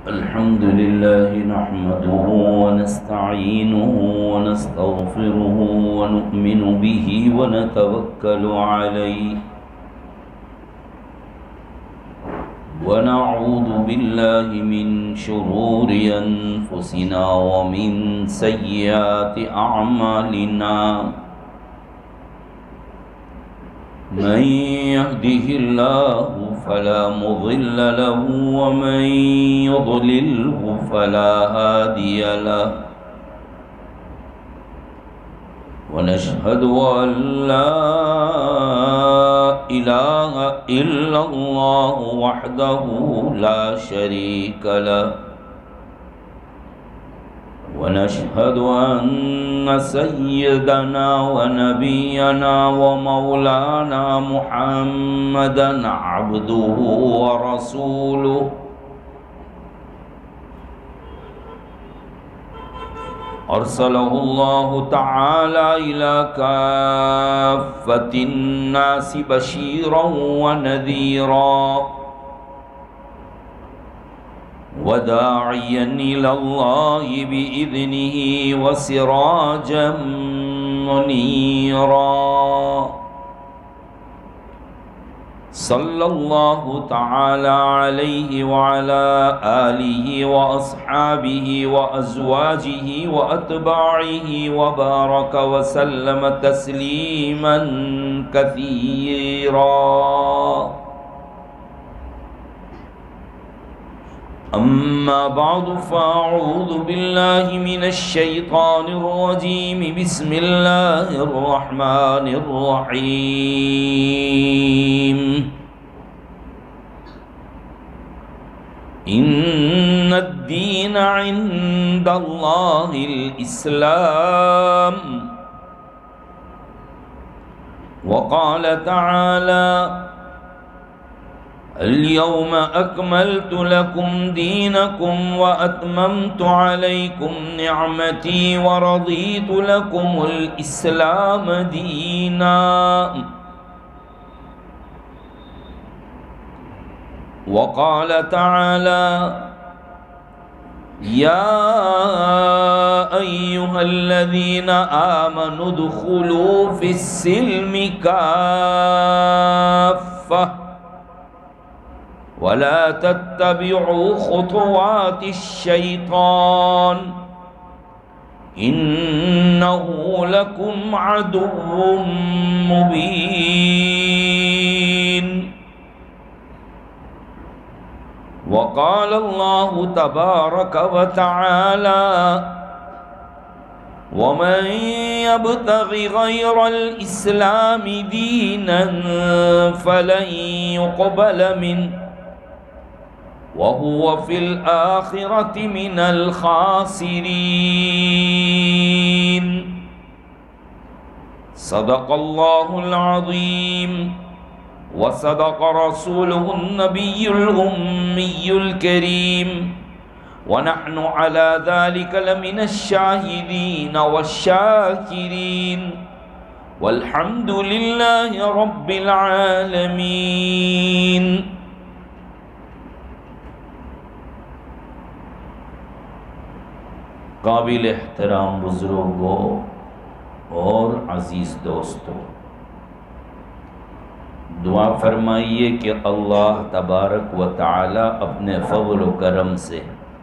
الحمد لله نحمده ونستعينه ونستغفره ونؤمن به ونتوكل عليه ونعوذ بالله من شرور أنفسنا ومن سيئات أعمالنا من يهده الله فلا مضل له ومن يضلله فلا هادي له ونشهد أن لا إله إلا الله وحده لا شريك له ونشهد أن سيدنا ونبينا ومولانا محمدا عبده ورسوله أرسله الله تعالى إلى كافة الناس بشيرا ونذيرا وداعيا إلى الله بإذنه وسراجا منيرا صلى الله تعالى عليه وعلى آله وأصحابه وأزواجه وأتباعه وبارك وسلم تسليما كثيرا أما بعد فأعوذ بالله من الشيطان الرجيم بسم الله الرحمن الرحيم إن الدين عند الله الإسلام وقال تعالى اليوم أكملت لكم دينكم وأتممت عليكم نعمتي ورضيت لكم الإسلام دينا وقال تعالى يا أيها الذين آمنوا ادخلوا في السلم كافة ولا تتبعوا خطوات الشيطان إنه لكم عدو مبين وقال الله تبارك وتعالى ومن يبتغ غير الإسلام دينا فلن يقبل منه وهو في الآخرة من الخاسرين صدق الله العظيم وصدق رسوله النبي الأمي الكريم ونحن على ذلك لمن الشاهدين والشاكرين والحمد لله رب العالمين قابل احترام بزرگوں اور عزیز دوستوں، دعا فرمائیے کہ اللہ تبارک و تعالی اپنے فضل و کرم سے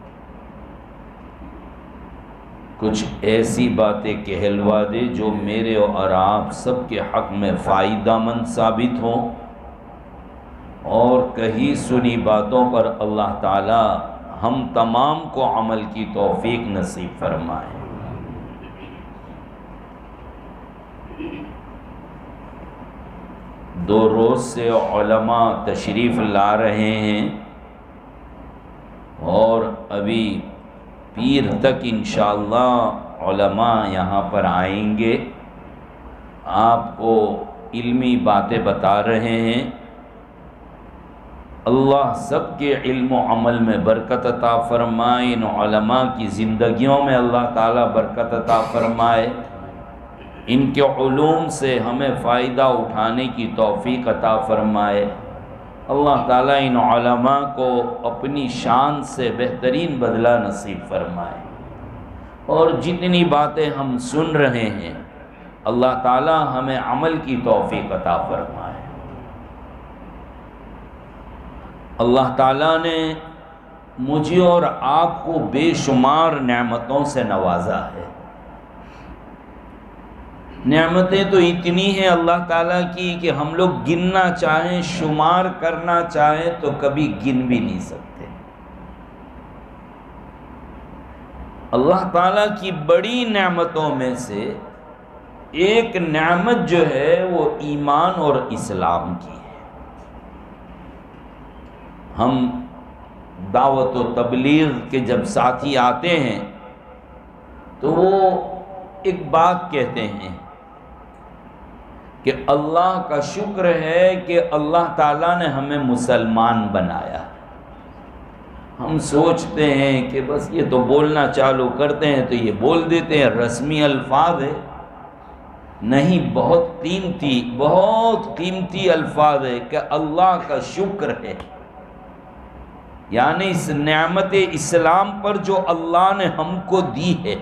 کچھ ایسی باتیں کہلوا دے جو میرے اور آپ سب کے حق میں فائدہ مند ثابت ہوں، اور کہی سنی باتوں پر اللہ تعالی ہم تمام کو عمل کی توفیق نصیب فرمائے۔ دو روز سے علماء تشریف لا رہے ہیں اور ابھی پیر تک انشاءاللہ علماء یہاں پر آئیں گے، آپ کو علمی باتیں بتا رہے ہیں۔ اللہ سب کے علم و عمل میں برکت عطا فرمائے، ان علماء کی زندگیوں میں اللہ تعالیٰ برکت عطا فرمائے، ان کے علوم سے ہمیں فائدہ اٹھانے کی توفیق عطا فرمائے، اللہ تعالیٰ ان علماء کو اپنی شان سے بہترین بدلہ نصیب فرمائے، اور جتنی باتیں ہم سن رہے ہیں اللہ تعالیٰ ہمیں عمل کی توفیق عطا فرمائے۔ اللہ تعالیٰ نے مجھے اور آپ کو بے شمار نعمتوں سے نوازا ہے۔ نعمتیں تو اتنی ہیں اللہ تعالیٰ کی کہ ہم لوگ گننا چاہیں، شمار کرنا چاہیں تو کبھی گن بھی نہیں سکتے۔ اللہ تعالیٰ کی بڑی نعمتوں میں سے ایک نعمت جو ہے وہ ایمان اور اسلام کی ہے۔ ہم دعوت و تبلیغ کے جب ساتھی آتے ہیں تو وہ ایک بات کہتے ہیں کہ اللہ کا شکر ہے کہ اللہ تعالیٰ نے ہمیں مسلمان بنایا۔ ہم سوچتے ہیں کہ بس یہ تو بولنا چالو کرتے ہیں تو یہ بول دیتے ہیں، رسمی الفاظ ہے۔ نہیں، بہت قیمتی الفاظ ہے کہ اللہ کا شکر ہے، یعنی اس نعمت اسلام پر جو اللہ نے ہم کو دی ہے۔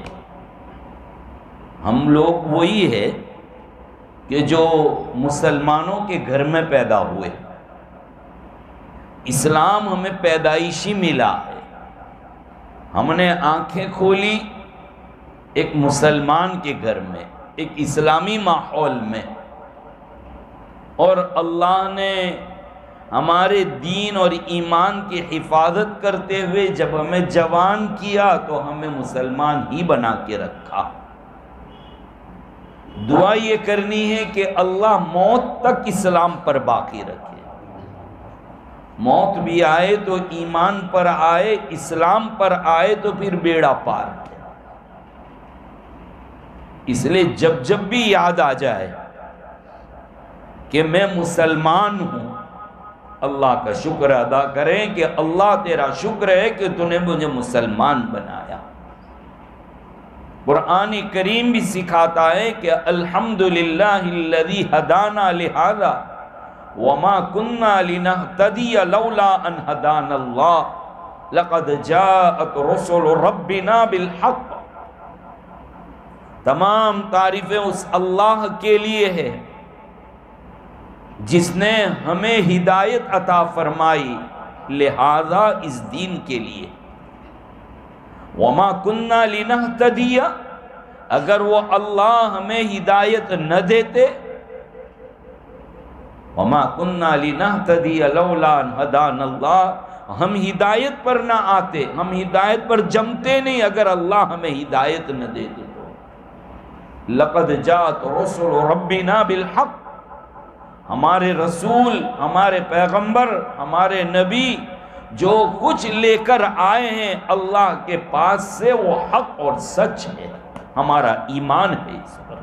ہم لوگ وہی ہے کہ جو مسلمانوں کے گھر میں پیدا ہوئے، اسلام ہمیں پیدائشی ملا ہے۔ ہم نے آنکھیں کھولی ایک مسلمان کے گھر میں، ایک اسلامی ماحول میں، اور اللہ نے ہمارے دین اور ایمان کی حفاظت کرتے ہوئے جب ہمیں جوان کیا تو ہمیں مسلمان ہی بنا کے رکھا۔ دعا یہ کرنی ہے کہ اللہ موت تک اسلام پر باقی رکھے، موت بھی آئے تو ایمان پر آئے، اسلام پر آئے تو پھر بیڑا پار ہے۔ اس لیے جب بھی یاد آ جائے کہ میں مسلمان ہوں، اللہ کا شکر ادا کریں کہ اللہ تیرا شکر ہے کہ تو نے مجھے مسلمان بنایا۔ قرآن کریم بھی سکھاتا ہے کہ الحمدللہ الذی ہدانا لہذا وما كنا لنہتدی لولا ان ہدانا اللہ لقد جاءت رسل ربنا بالحق۔ تمام تعریفیں اس اللہ کے لیے ہے جس نے ہمیں ہدایت عطا فرمائی، لہذا اس دین کے لیے۔ وما كنا لنہتدی، اگر وہ اللہ ہمیں ہدایت نہ دیتے، وما كنا لنہتدی لولا ان ہدانا اللہ، ہم ہدایت پر نہ آتے، ہم ہدایت پر جمتے نہیں اگر اللہ ہمیں ہدایت نہ دیتے تو۔ لقد جاءت رسل ربنا بالحق، ہمارے رسول، ہمارے پیغمبر، ہمارے نبی جو کچھ لے کر آئے ہیں اللہ کے پاس سے وہ حق اور سچ ہے، ہمارا ایمان ہے اس پر۔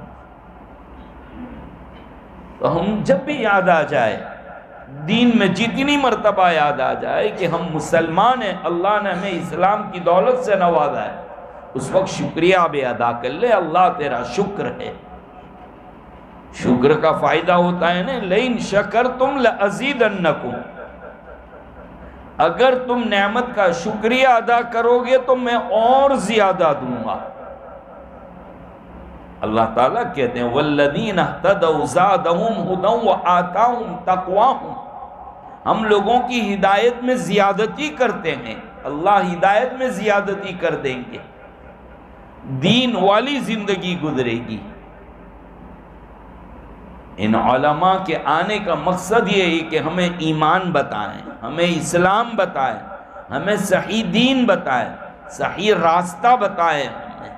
تو ہم جب بھی یاد آ جائے، دین میں جتنی مرتبہ یاد آ جائے کہ ہم مسلمان ہیں، اللہ نے ہمیں اسلام کی دولت سے نوازا ہے، اس وقت شکریہ بھی ادا کر لے، اللہ تیرا شکر ہے۔ شکر کا فائدہ ہوتا ہے نا، لئن شکرتم لازیدنکم، اگر تم نعمت کا شکریہ ادا کرو گے تو میں اور زیادہ دوں گا۔ اللہ تعالیٰ کہتے ہیں والذین اہتدوا زادہم ھدی وآتاہم تقواہم، ہم لوگوں کی ہدایت میں زیادتی کرتے ہیں، اللہ ہدایت میں زیادتی کر دیں گے، دین والی زندگی گزرے گی۔ ان علماء کے آنے کا مقصد یہ ہے کہ ہمیں ایمان بتائیں، ہمیں اسلام بتائیں، ہمیں صحیح دین بتائیں، صحیح راستہ بتائیں ہمیں۔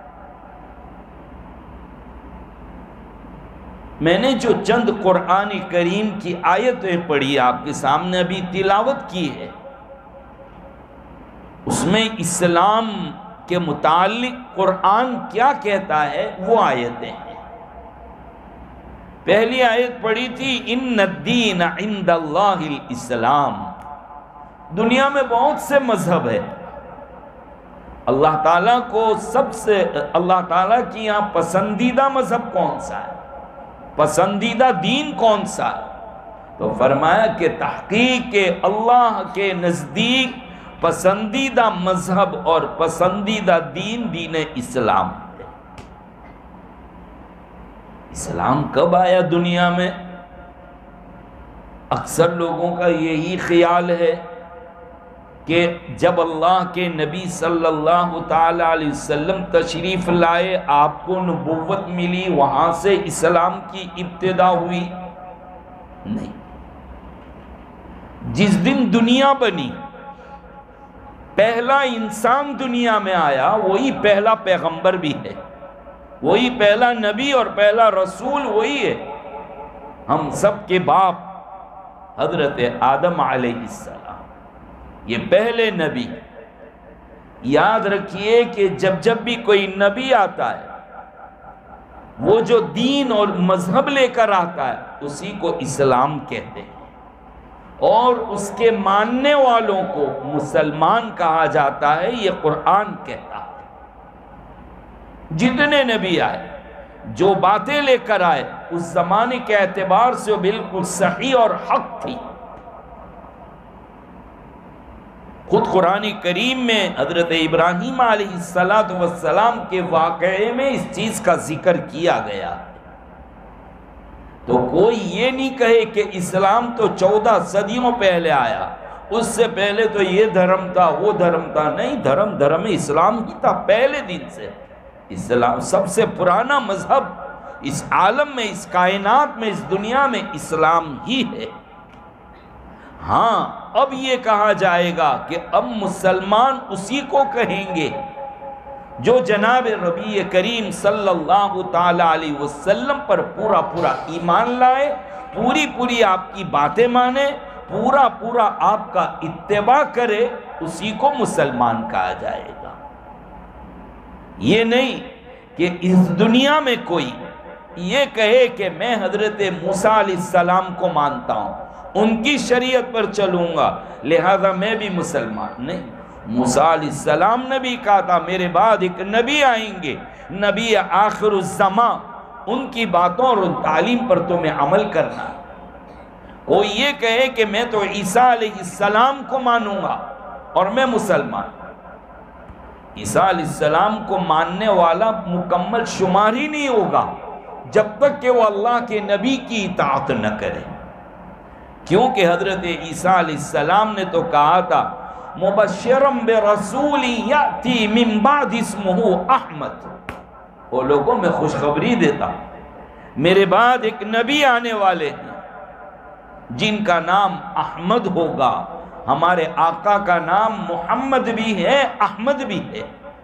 میں نے جو چند قرآن کریم کی آیتیں پڑھی آپ کے سامنے ابھی تلاوت کی ہے، اس میں اسلام کے متعلق قرآن کیا کہتا ہے وہ آیتیں ہیں۔ پہلی آیت پڑھی تھی ان الدین عند اللہ الاسلام، دنیا میں بہت سے مذہب ہے، اللہ تعالیٰ کو اللہ تعالیٰ کی یہاں پسندیدہ مذہب کون سا ہے، پسندیدہ دین کون سا ہے؟ تو فرمایا کہ تحقیق اللہ کے نزدیک پسندیدہ مذہب اور پسندیدہ دین دین اسلام ہے۔ اسلام کب آیا دنیا میں؟ اکثر لوگوں کا یہی خیال ہے کہ جب اللہ کے نبی صلی اللہ تعالی علیہ وسلم تشریف لائے، آپ کو نبوت ملی، وہاں سے اسلام کی ابتدا ہوئی۔ نہیں، جس دن دنیا بنی، پہلا انسان دنیا میں آیا، وہی پہلا پیغمبر بھی ہے، وہی پہلا نبی اور پہلا رسول وہی ہے۔ ہم سب کے باپ حضرت آدم علیہ السلام، یہ پہلے نبی۔ یاد رکھیے کہ جب بھی کوئی نبی آتا ہے، وہ جو دین اور مذہب لے کر آتا ہے اسی کو اسلام کہتے ہیں، اور اس کے ماننے والوں کو مسلمان کہا جاتا ہے، یہ قرآن کہتا ہے۔ جتنے نبی آئے، جو باتیں لے کر آئے، اس زمانے کے اعتبار سے وہ بالکل صحیح اور حق تھی۔ خود قرآن کریم میں حضرت ابراہیم علیہ السلام کے واقعے میں اس چیز کا ذکر کیا گیا۔ تو کوئی یہ نہیں کہے کہ اسلام تو 14 صدیوں پہلے آیا، اس سے پہلے تو یہ دھرم تھا، وہ دھرم تھا۔ نہیں، دھرم اسلام ہی تھا پہلے دن سے۔ اسلام سب سے پرانا مذہب اس عالم میں، اس کائنات میں، اس دنیا میں اسلام ہی ہے۔ ہاں، اب یہ کہا جائے گا کہ اب مسلمان اسی کو کہیں گے جو جناب نبی کریم صلی اللہ تعالی علیہ وسلم پر پورا ایمان لائے، پوری آپ کی باتیں مانے، پورا آپ کا اتباع کرے، اسی کو مسلمان کہا جائے گا۔ یہ نہیں کہ اس دنیا میں کوئی یہ کہے کہ میں حضرت موسیٰ علیہ السلام کو مانتا ہوں، ان کی شریعت پر چلوں گا، لہذا میں بھی مسلمان۔ نہیں، موسیٰ علیہ السلام نے بھی کہا تھا میرے بعد ایک نبی آئیں گے، نبی آخر الزمان، ان کی باتوں اور ان تعلیم پر تمہیں عمل کرنا۔ کوئی یہ کہے کہ میں تو عیسیٰ علیہ السلام کو مانوں گا اور میں مسلمان، عیسیٰ علیہ السلام کو ماننے والا مکمل شمار ہی نہیں ہوگا جب تک کہ وہ اللہ کے نبی کی اطاعت نہ کرے، کیونکہ حضرت عیسیٰ علیہ السلام نے تو کہا تھا مبشرم برسول یاتی من بعد اسمہ احمد، وہ لوگوں میں خوشخبری دیتا میرے بعد ایک نبی آنے والے ہیں جن کا نام احمد ہوگا۔ ہمارے آقا کا نام محمد بھی ہے، احمد بھی ہے،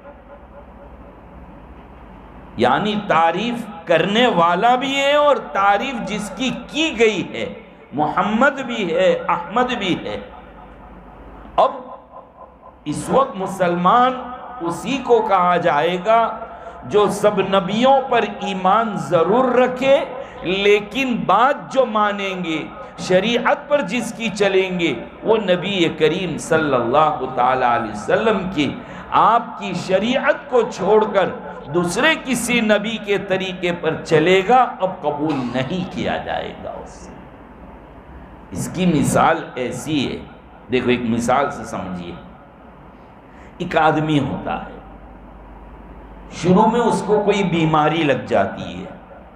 یعنی تعریف کرنے والا بھی ہے اور تعریف جس کی گئی ہے، محمد بھی ہے، احمد بھی ہے۔ اب اس وقت مسلمان اسی کو کہا جائے گا جو سب نبیوں پر ایمان ضرور رکھے، لیکن بات جو مانیں گے، شریعت پر جس کی چلیں گے، وہ نبی کریم صلی اللہ تعالی علیہ وسلم کی، آپ کی شریعت کو چھوڑ کر دوسرے کسی نبی کے طریقے پر چلے گا، اب قبول نہیں کیا جائے گا اسے۔ اس کی مثال ایسی ہے، دیکھو ایک مثال سے سمجھیے۔ ایک آدمی ہوتا ہے، شروع میں اس کو کوئی بیماری لگ جاتی ہے،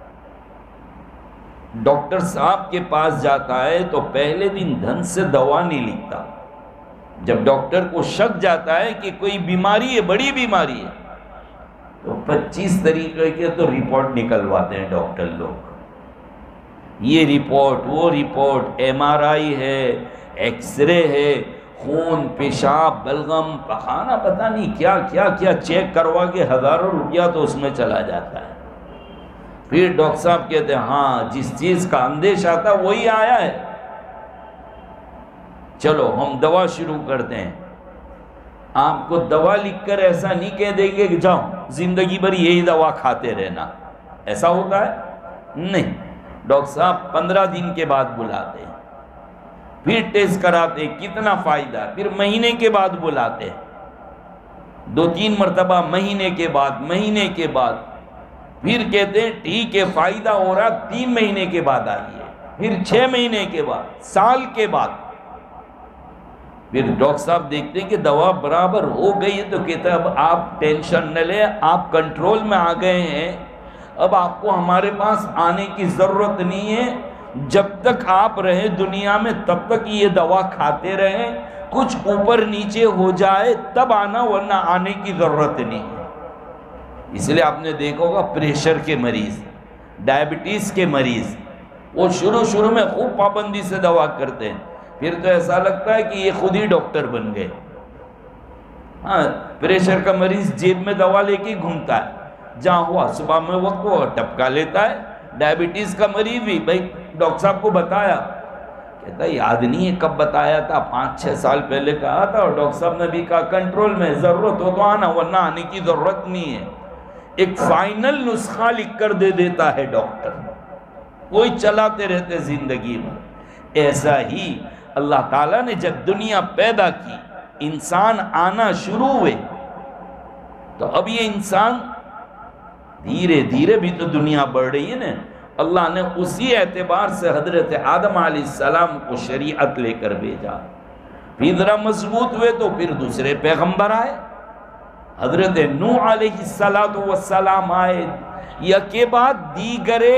ڈاکٹر صاحب کے پاس جاتا ہے تو پہلے دن ڈھنگ سے دوا نہیں لکھتا۔ جب ڈاکٹر کو شک جاتا ہے کہ کوئی بیماری ہے، بڑی بیماری ہے، تو 25 طریقے کے تو رپورٹ نکلواتے ہیں ڈاکٹر لوگ، یہ رپورٹ، وہ رپورٹ، MRI ہے، ایکس رے ہے، خون، پیشاب، بلغم، پخانہ، پتہ نہیں کیا چیک کروا کے ہزاروں روپیہ تو اس میں چلا جاتا ہے۔ پھر ڈاکٹر صاحب کہتے ہیں ہاں جس چیز کا اندیشہ تھا وہی آیا ہے، چلو ہم دوا شروع کرتے ہیں۔ آپ کو دوا لکھ کر ایسا نہیں کہہ دیں گے کہ جاؤ زندگی بھر یہی دوا کھاتے رہنا، ایسا ہوتا ہے؟ نہیں، ڈاکٹر صاحب 15 دن کے بعد بلاتے ہیں، پھر ٹیسٹ کراتے ہیں کتنا فائدہ، پھر مہینے کے بعد بلاتے ہیں، 2-3 مرتبہ، مہینے کے بعد پھر کہتے ہیں ٹھیک ہے فائدہ ہو رہا، 3 مہینے کے بعد آئیے، پھر 6 مہینے کے بعد، سال کے بعد پھر ڈاکٹر صاحب دیکھتے ہیں کہ دوا برابر ہو گئی ہے تو کہتا ہے اب آپ ٹینشن نہ لیں، آپ کنٹرول میں آ گئے ہیں، اب آپ کو ہمارے پاس آنے کی ضرورت نہیں ہے، جب تک آپ رہیں دنیا میں تب تک یہ دوا کھاتے رہیں، کچھ اوپر نیچے ہو جائے تب آنا، ورنہ آنے کی ضرورت نہیں ہے۔ اس لیے آپ نے دیکھا ہوگا پریشر کے مریض، ڈائبٹیز کے مریض، وہ شروع میں خوب پابندی سے دوا کرتے ہیں، پھر تو ایسا لگتا ہے کہ یہ خود ہی ڈاکٹر بن گئے۔ ہاں، پریشر کا مریض جیب میں دوا لے کے گھومتا ہے، جہاں ہوا صبح میں وقت وہ ٹپکا لیتا ہے۔ ڈائبٹیز کا مریض بھی بھائی ڈاکٹر صاحب کو بتایا، کہتا ہے یاد نہیں ہے کب بتایا تھا، 5-6 سال پہلے کہا تھا، اور ڈاکٹر صاحب نے بھی کہا کنٹرول میں، ضرورت ہو تو آنا، ورنہ آنے کی ضرورت نہیں ہے۔ ایک فائنل نسخہ لکھ کر دے دیتا ہے ڈاکٹر، وہی چلاتے رہتے زندگی میں۔ ایسا ہی اللہ تعالیٰ نے جب دنیا پیدا کی، انسان آنا شروع ہوئے، تو اب یہ انسان دھیرے دھیرے بھی تو دنیا بڑھ رہی ہے نا، اللہ نے اسی اعتبار سے حضرت آدم علیہ السلام کو شریعت لے کر بھیجا، پھر ذرا مضبوط ہوئے تو پھر دوسرے پیغمبر آئے، حضرت نوح علیہ السلام آئے، یا کے بعد دیگرے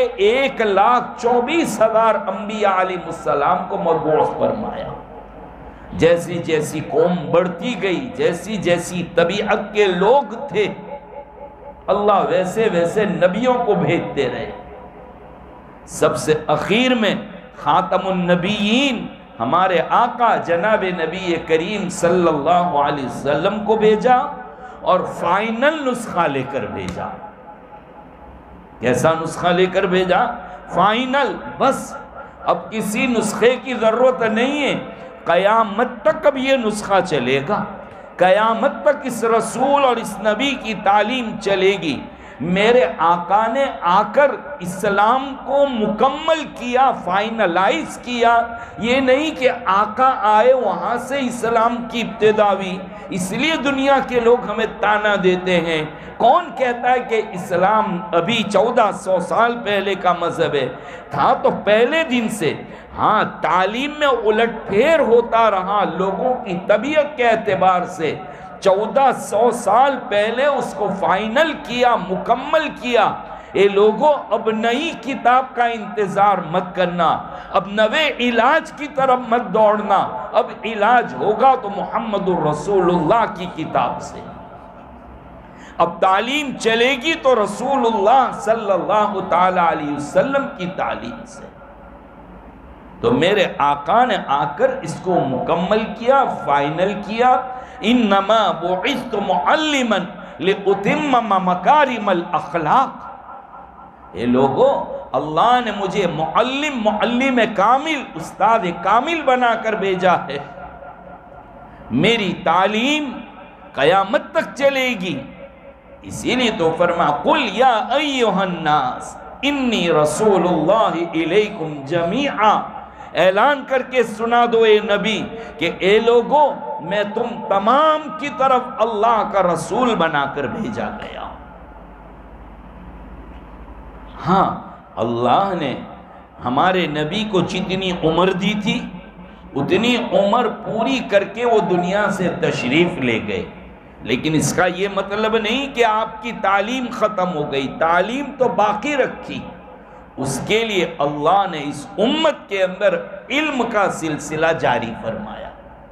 1,24,000 انبیاء علیہ السلام کو مبعوث فرمایا۔ جیسی جیسی قوم بڑھتی گئی، جیسی جیسی طبیعت کے لوگ تھے، اللہ ویسے ویسے نبیوں کو بھیجتے رہے۔ سب سے اخیر میں خاتم النبیین ہمارے آقا جناب نبی کریم صلی اللہ علیہ وسلم کو بھیجا، اور فائنل نسخہ لے کر بھیجا۔ کیسا نسخہ لے کر بھیجا؟ فائنل، بس اب کسی نسخے کی ضرورت نہیں ہے، قیامت تک اب یہ نسخہ چلے گا، قیامت تک اس رسول اور اس نبی کی تعلیم چلے گی۔ میرے آقا نے آ کر اسلام کو مکمل کیا، فائنلائز کیا، یہ نہیں کہ آقا آئے وہاں سے اسلام کی ابتدا ہوئی۔ اس لیے دنیا کے لوگ ہمیں تانا دیتے ہیں، کون کہتا ہے کہ اسلام ابھی 1400 سال پہلے کا مذہب ہے؟ تھا تو پہلے دن سے، ہاں تعلیم میں الٹ پھیر ہوتا رہا لوگوں کی طبیعت کے اعتبار سے۔ 1400 سال پہلے اس کو فائنل کیا، مکمل کیا۔ اے لوگوں، اب نئی کتاب کا انتظار مت کرنا، اب نوے علاج کی طرف مت دوڑنا، اب علاج ہوگا تو محمد الرسول اللہ کی کتاب سے، اب تعلیم چلے گی تو رسول اللہ صلی اللہ تعالی علیہ وسلم کی تعلیم سے۔ تو میرے آقا نے آ کر اس کو مکمل کیا، فائنل کیا۔ انما بعثت معلما لاتمم مکارم الاخلاق۔ اے لوگو، اللہ نے مجھے معلم کامل، استاد کامل بنا کر بھیجا ہے۔ میری تعلیم قیامت تک چلے گی، اسی لیے تو فرما قل یا ایھا الناس انی رسول اللہ الیکم جمیعا، اعلان کر کے سنا دو اے نبی کہ اے لوگو، میں تم تمام کی طرف اللہ کا رسول بنا کر بھیجا گیا۔ ہاں، اللہ نے ہمارے نبی کو جتنی عمر دی تھی اتنی عمر پوری کر کے وہ دنیا سے تشریف لے گئے، لیکن اس کا یہ مطلب نہیں کہ آپ کی تعلیم ختم ہو گئی، تعلیم تو باقی رکھی۔ اس کے لیے اللہ نے اس امت کے اندر علم کا سلسلہ جاری فرمایا۔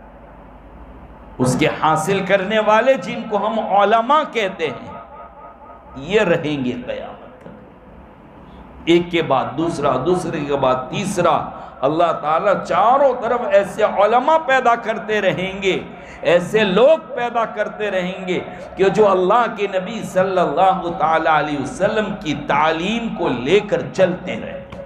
اس کے حاصل کرنے والے جن کو ہم علماء کہتے ہیں، یہ رہیں گے قیامت تک، ایک کے بعد دوسرا، دوسرے کے بعد تیسرا۔ اللہ تعالیٰ چاروں طرف ایسے علماء پیدا کرتے رہیں گے، ایسے لوگ پیدا کرتے رہیں گے کہ جو اللہ کے نبی صلی اللہ تعالی علیہ وسلم کی تعلیم کو لے کر چلتے رہیں گے۔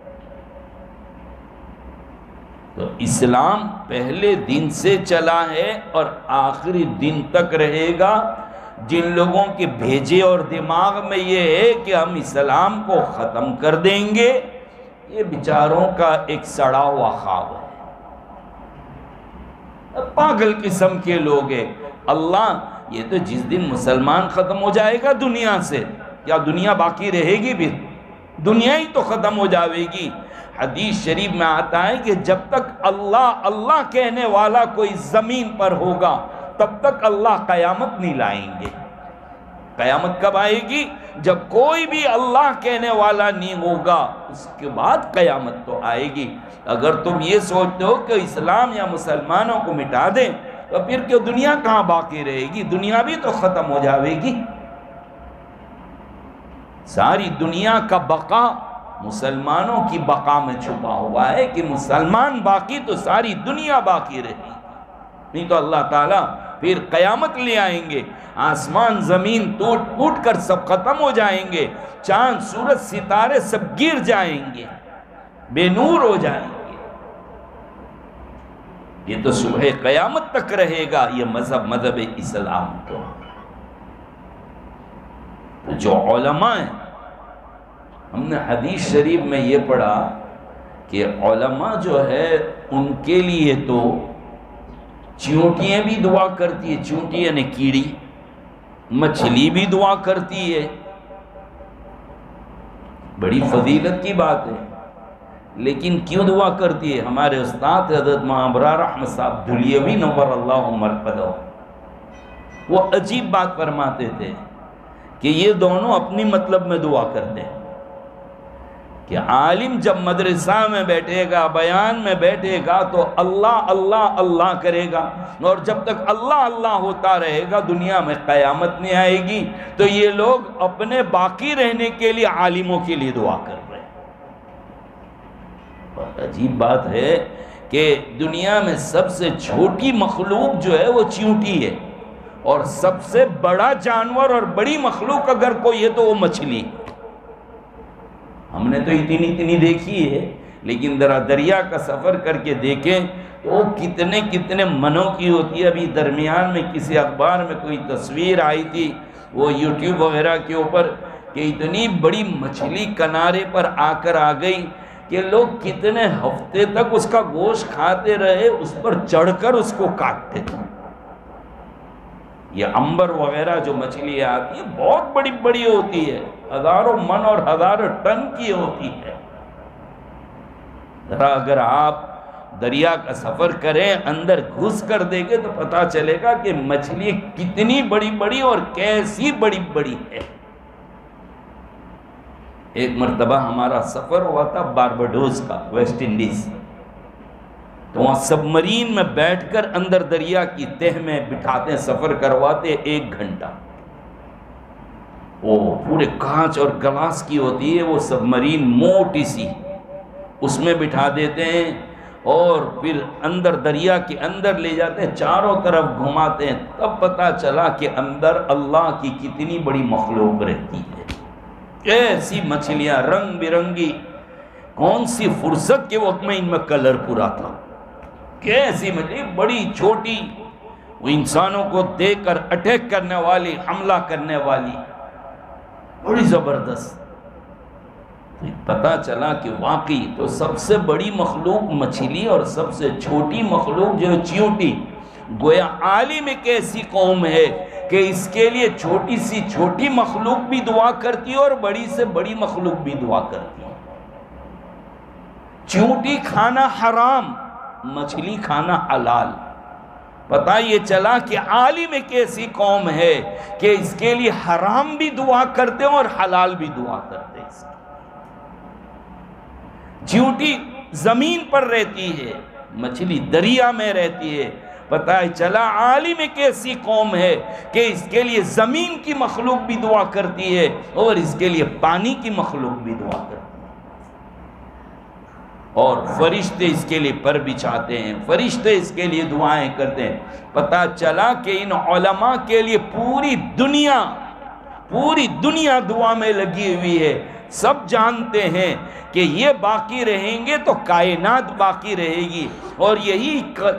تو اسلام پہلے دن سے چلا ہے اور آخری دن تک رہے گا۔ جن لوگوں کے بھیجے اور دماغ میں یہ ہے کہ ہم اسلام کو ختم کر دیں گے، یہ بیچاروں کا ایک سڑا ہوا خواب ہے، پاگل قسم کے لوگ ہیں۔ اللہ، یہ تو جس دن مسلمان ختم ہو جائے گا دنیا سے، کیا دنیا باقی رہے گی؟ بھی دنیا ہی تو ختم ہو جائے گی۔ حدیث شریف میں آتا ہے کہ جب تک اللہ اللہ کہنے والا کوئی زمین پر ہوگا تب تک اللہ قیامت نہیں لائیں گے۔ قیامت کب آئے گی؟ جب کوئی بھی اللہ کہنے والا نہیں ہوگا، اس کے بعد قیامت تو آئے گی۔ اگر تم یہ سوچتے ہو کہ اسلام یا مسلمانوں کو مٹا دیں تو پھر کہ دنیا کہاں باقی رہے گی؟ دنیا بھی تو ختم ہو جاوے گی۔ ساری دنیا کا بقا مسلمانوں کی بقا میں چھپا ہوا ہے کہ مسلمان باقی تو ساری دنیا باقی رہی، نہیں تو اللہ تعالیٰ پھر قیامت لے آئیں گے، آسمان زمین ٹوٹ کر سب ختم ہو جائیں گے، چاند سورج ستارے سب گر جائیں گے، بے نور ہو جائیں گے۔ یہ تو صبح قیامت تک رہے گا یہ مذہب اسلام تو جو علماء ہیں، ہم نے حدیث شریف میں یہ پڑھا کہ علماء جو ہے ان کے لیے تو چیونٹیاں بھی دعا کرتی ہے، چیونٹی یعنی کیڑی، مچھلی بھی دعا کرتی ہے، بڑی فضیلت کی بات ہے۔ لیکن کیوں دعا کرتی ہے؟ ہمارے استاد حضرت ابرار احمد صاحب دھلیوی نور اللہ مرقدہ وہ عجیب بات فرماتے تھے کہ یہ دونوں اپنی مطلب میں دعا کرتے ہیں کہ عالم جب مدرسہ میں بیٹھے گا، بیان میں بیٹھے گا تو اللہ اللہ اللہ کرے گا، اور جب تک اللہ اللہ ہوتا رہے گا دنیا میں قیامت نہیں آئے گی۔ تو یہ لوگ اپنے باقی رہنے کے لیے عالموں کے لیے دعا کر رہے ہیں۔ بہت عجیب بات ہے کہ دنیا میں سب سے چھوٹی مخلوق جو ہے وہ چیونٹی ہے، اور سب سے بڑا جانور اور بڑی مخلوق اگر کوئی ہے تو وہ مچھلی۔ ہم نے تو اتنی دیکھی ہے، لیکن ذرا دریا کا سفر کر کے دیکھیں تو وہ کتنے منوں کی ہوتی ہے۔ ابھی درمیان میں کسی اخبار میں کوئی تصویر آئی تھی وہ یوٹیوب وغیرہ کے اوپر کہ اتنی بڑی مچھلی کنارے پر آ کر آ گئی کہ لوگ کتنے ہفتے تک اس کا گوشت کھاتے رہے، اس پر چڑھ کر اس کو کاٹتے تھے۔ یہ امبر وغیرہ جو مچھلی آتی ہے بہت بڑی بڑی ہوتی ہے، ہزاروں من اور ہزاروں ٹن کی ہوتی ہے۔ ذرا اگر آپ دریا کا سفر کریں، اندر گھس کر دیکھیں تو پتہ چلے گا کہ مچھلی کتنی بڑی بڑی اور کیسی بڑی بڑی ہے۔ ایک مرتبہ ہمارا سفر ہوا تھا بارباڈوس کا، ویسٹ انڈیز، تو وہاں سب مرین میں بیٹھ کر اندر دریا کی تہ میں بٹھاتے، سفر کرواتے 1 گھنٹہ۔ وہ پورے کانچ اور گلاس کی ہوتی ہے وہ سب مرین، موٹی سی، اس میں بٹھا دیتے ہیں اور پھر اندر دریا کے اندر لے جاتے ہیں، چاروں طرف گھماتے ہیں، تب پتہ چلا کہ اندر اللہ کی کتنی بڑی مخلوق رہتی ہے۔ ایسی مچھلیاں رنگ برنگی، کون سی فرصت کے وقت میں ان میں کلر پورا تھا، کیسی مچھلی بڑی چھوٹی، وہ انسانوں کو دیکھ کر اٹیک کرنے والی، حملہ کرنے والی، بڑی زبردست۔ پتہ چلا کہ واقعی تو سب سے بڑی مخلوق مچھلی اور سب سے چھوٹی مخلوق جو چیونٹی، گویا عالم ایک ایسی قوم ہے کہ اس کے لیے چھوٹی سی چھوٹی مخلوق بھی دعا کرتی ہے اور بڑی سے بڑی مخلوق بھی دعا کرتی ہے۔ چیونٹی کھانا حرام، مچھلی کھانا حلال۔ پتہ یہ چلا کہ عالم ایک ایسی قوم ہے کہ اس کے لیے حرام بھی دعا کرتے ہیں اور حلال بھی دعا کرتے ہیں۔ چیونٹی زمین پر رہتی ہے، مچھلی دریا میں رہتی ہے۔ پتہ چلا عالم ایک ایسی قوم ہے کہ اس کے لیے زمین کی مخلوق بھی دعا کرتی ہے اور اس کے لیے پانی کی مخلوق بھی دعا کرتی ہے، اور فرشتے اس کے لیے پر بچھاتے ہیں، فرشتے اس کے لیے دعائیں کرتے ہیں۔ پتہ چلا کہ ان علماء کے لیے پوری دنیا دعا میں لگی ہوئی ہے۔ سب جانتے ہیں کہ یہ باقی رہیں گے تو کائنات باقی رہے گی، اور یہی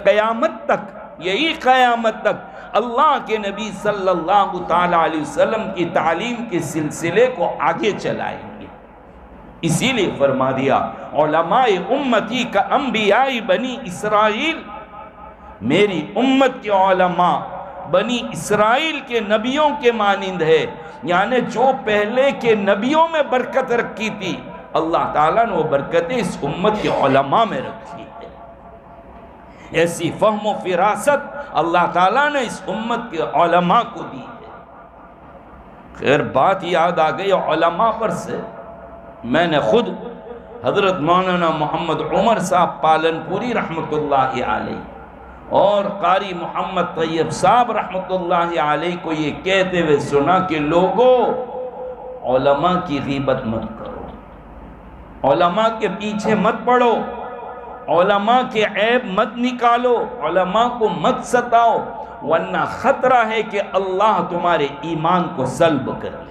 قیامت تک اللہ کے نبی صلی اللہ تعالیٰ علیہ وسلم کی تعلیم کے سلسلے کو آگے چلائیں گے۔ اسی لیے فرما دیا علماء امتی کا انبیاء بنی اسرائیل، میری امت کے علماء بنی اسرائیل کے نبیوں کے مانند ہے، یعنی جو پہلے کے نبیوں میں برکت رکھی تھی اللہ تعالیٰ نے وہ برکتیں اس امت کے علماء میں رکھی ہے، ایسی فہم و فراست اللہ تعالیٰ نے اس امت کے علماء کو دی ہے۔ خیر بات یاد آ گئی علماء پر سے، میں نے خود حضرت مولانا محمد عمر صاحب پالنپوری رحمۃ اللہ علیہ اور قاری محمد طیب صاحب رحمۃ اللہ علیہ کو یہ کہتے ہوئے سنا کہ لوگوں علماء کی غیبت مت کرو، علماء کے پیچھے مت پڑو، علماء کے عیب مت نکالو، علماء کو مت ستاؤ، ورنہ خطرہ ہے کہ اللہ تمہارے ایمان کو سلب کر لے،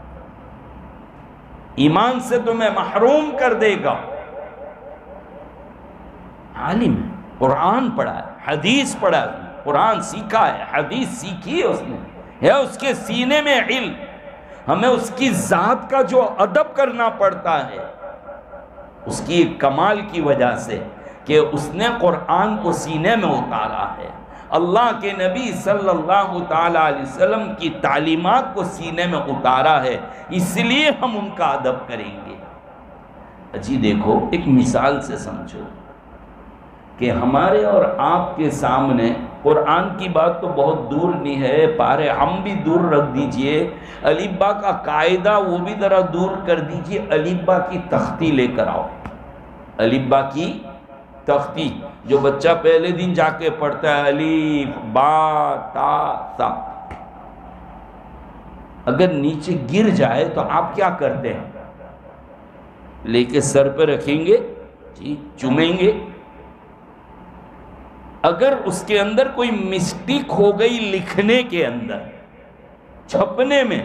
ایمان سے تمہیں محروم کر دے گا۔ عالم ہے، قرآن پڑھا ہے، حدیث پڑھا ہے، قرآن سیکھا ہے، حدیث سیکھی ہے، اس نے ہے اس کے سینے میں علم، ہمیں اس کی ذات کا جو ادب کرنا پڑتا ہے اس کی کمال کی وجہ سے کہ اس نے قرآن کو سینے میں اتارا ہے، اللہ کے نبی صلی اللہ تعالیٰ علیہ وسلم کی تعلیمات کو سینے میں اتارا ہے، اس لیے ہم ان کا ادب کریں گے۔ جی دیکھو ایک مثال سے سمجھو کہ ہمارے اور آپ کے سامنے قرآن کی بات تو بہت دور نہیں ہے، پارے ہم بھی دور رکھ دیجئے، الف با کا قاعدہ وہ بھی ذرا دور کر دیجئے، الف با کی تختی لے کر آؤ، الف با کی تختی جو بچہ پہلے دن جا کے پڑھتا ہے، الف با تا سا، اگر نیچے گر جائے تو آپ کیا کرتے ہیں؟ لے کے سر پہ رکھیں گے جی، چومیں گے۔ اگر اس کے اندر کوئی مسٹیک ہو گئی لکھنے کے اندر، چھپنے میں،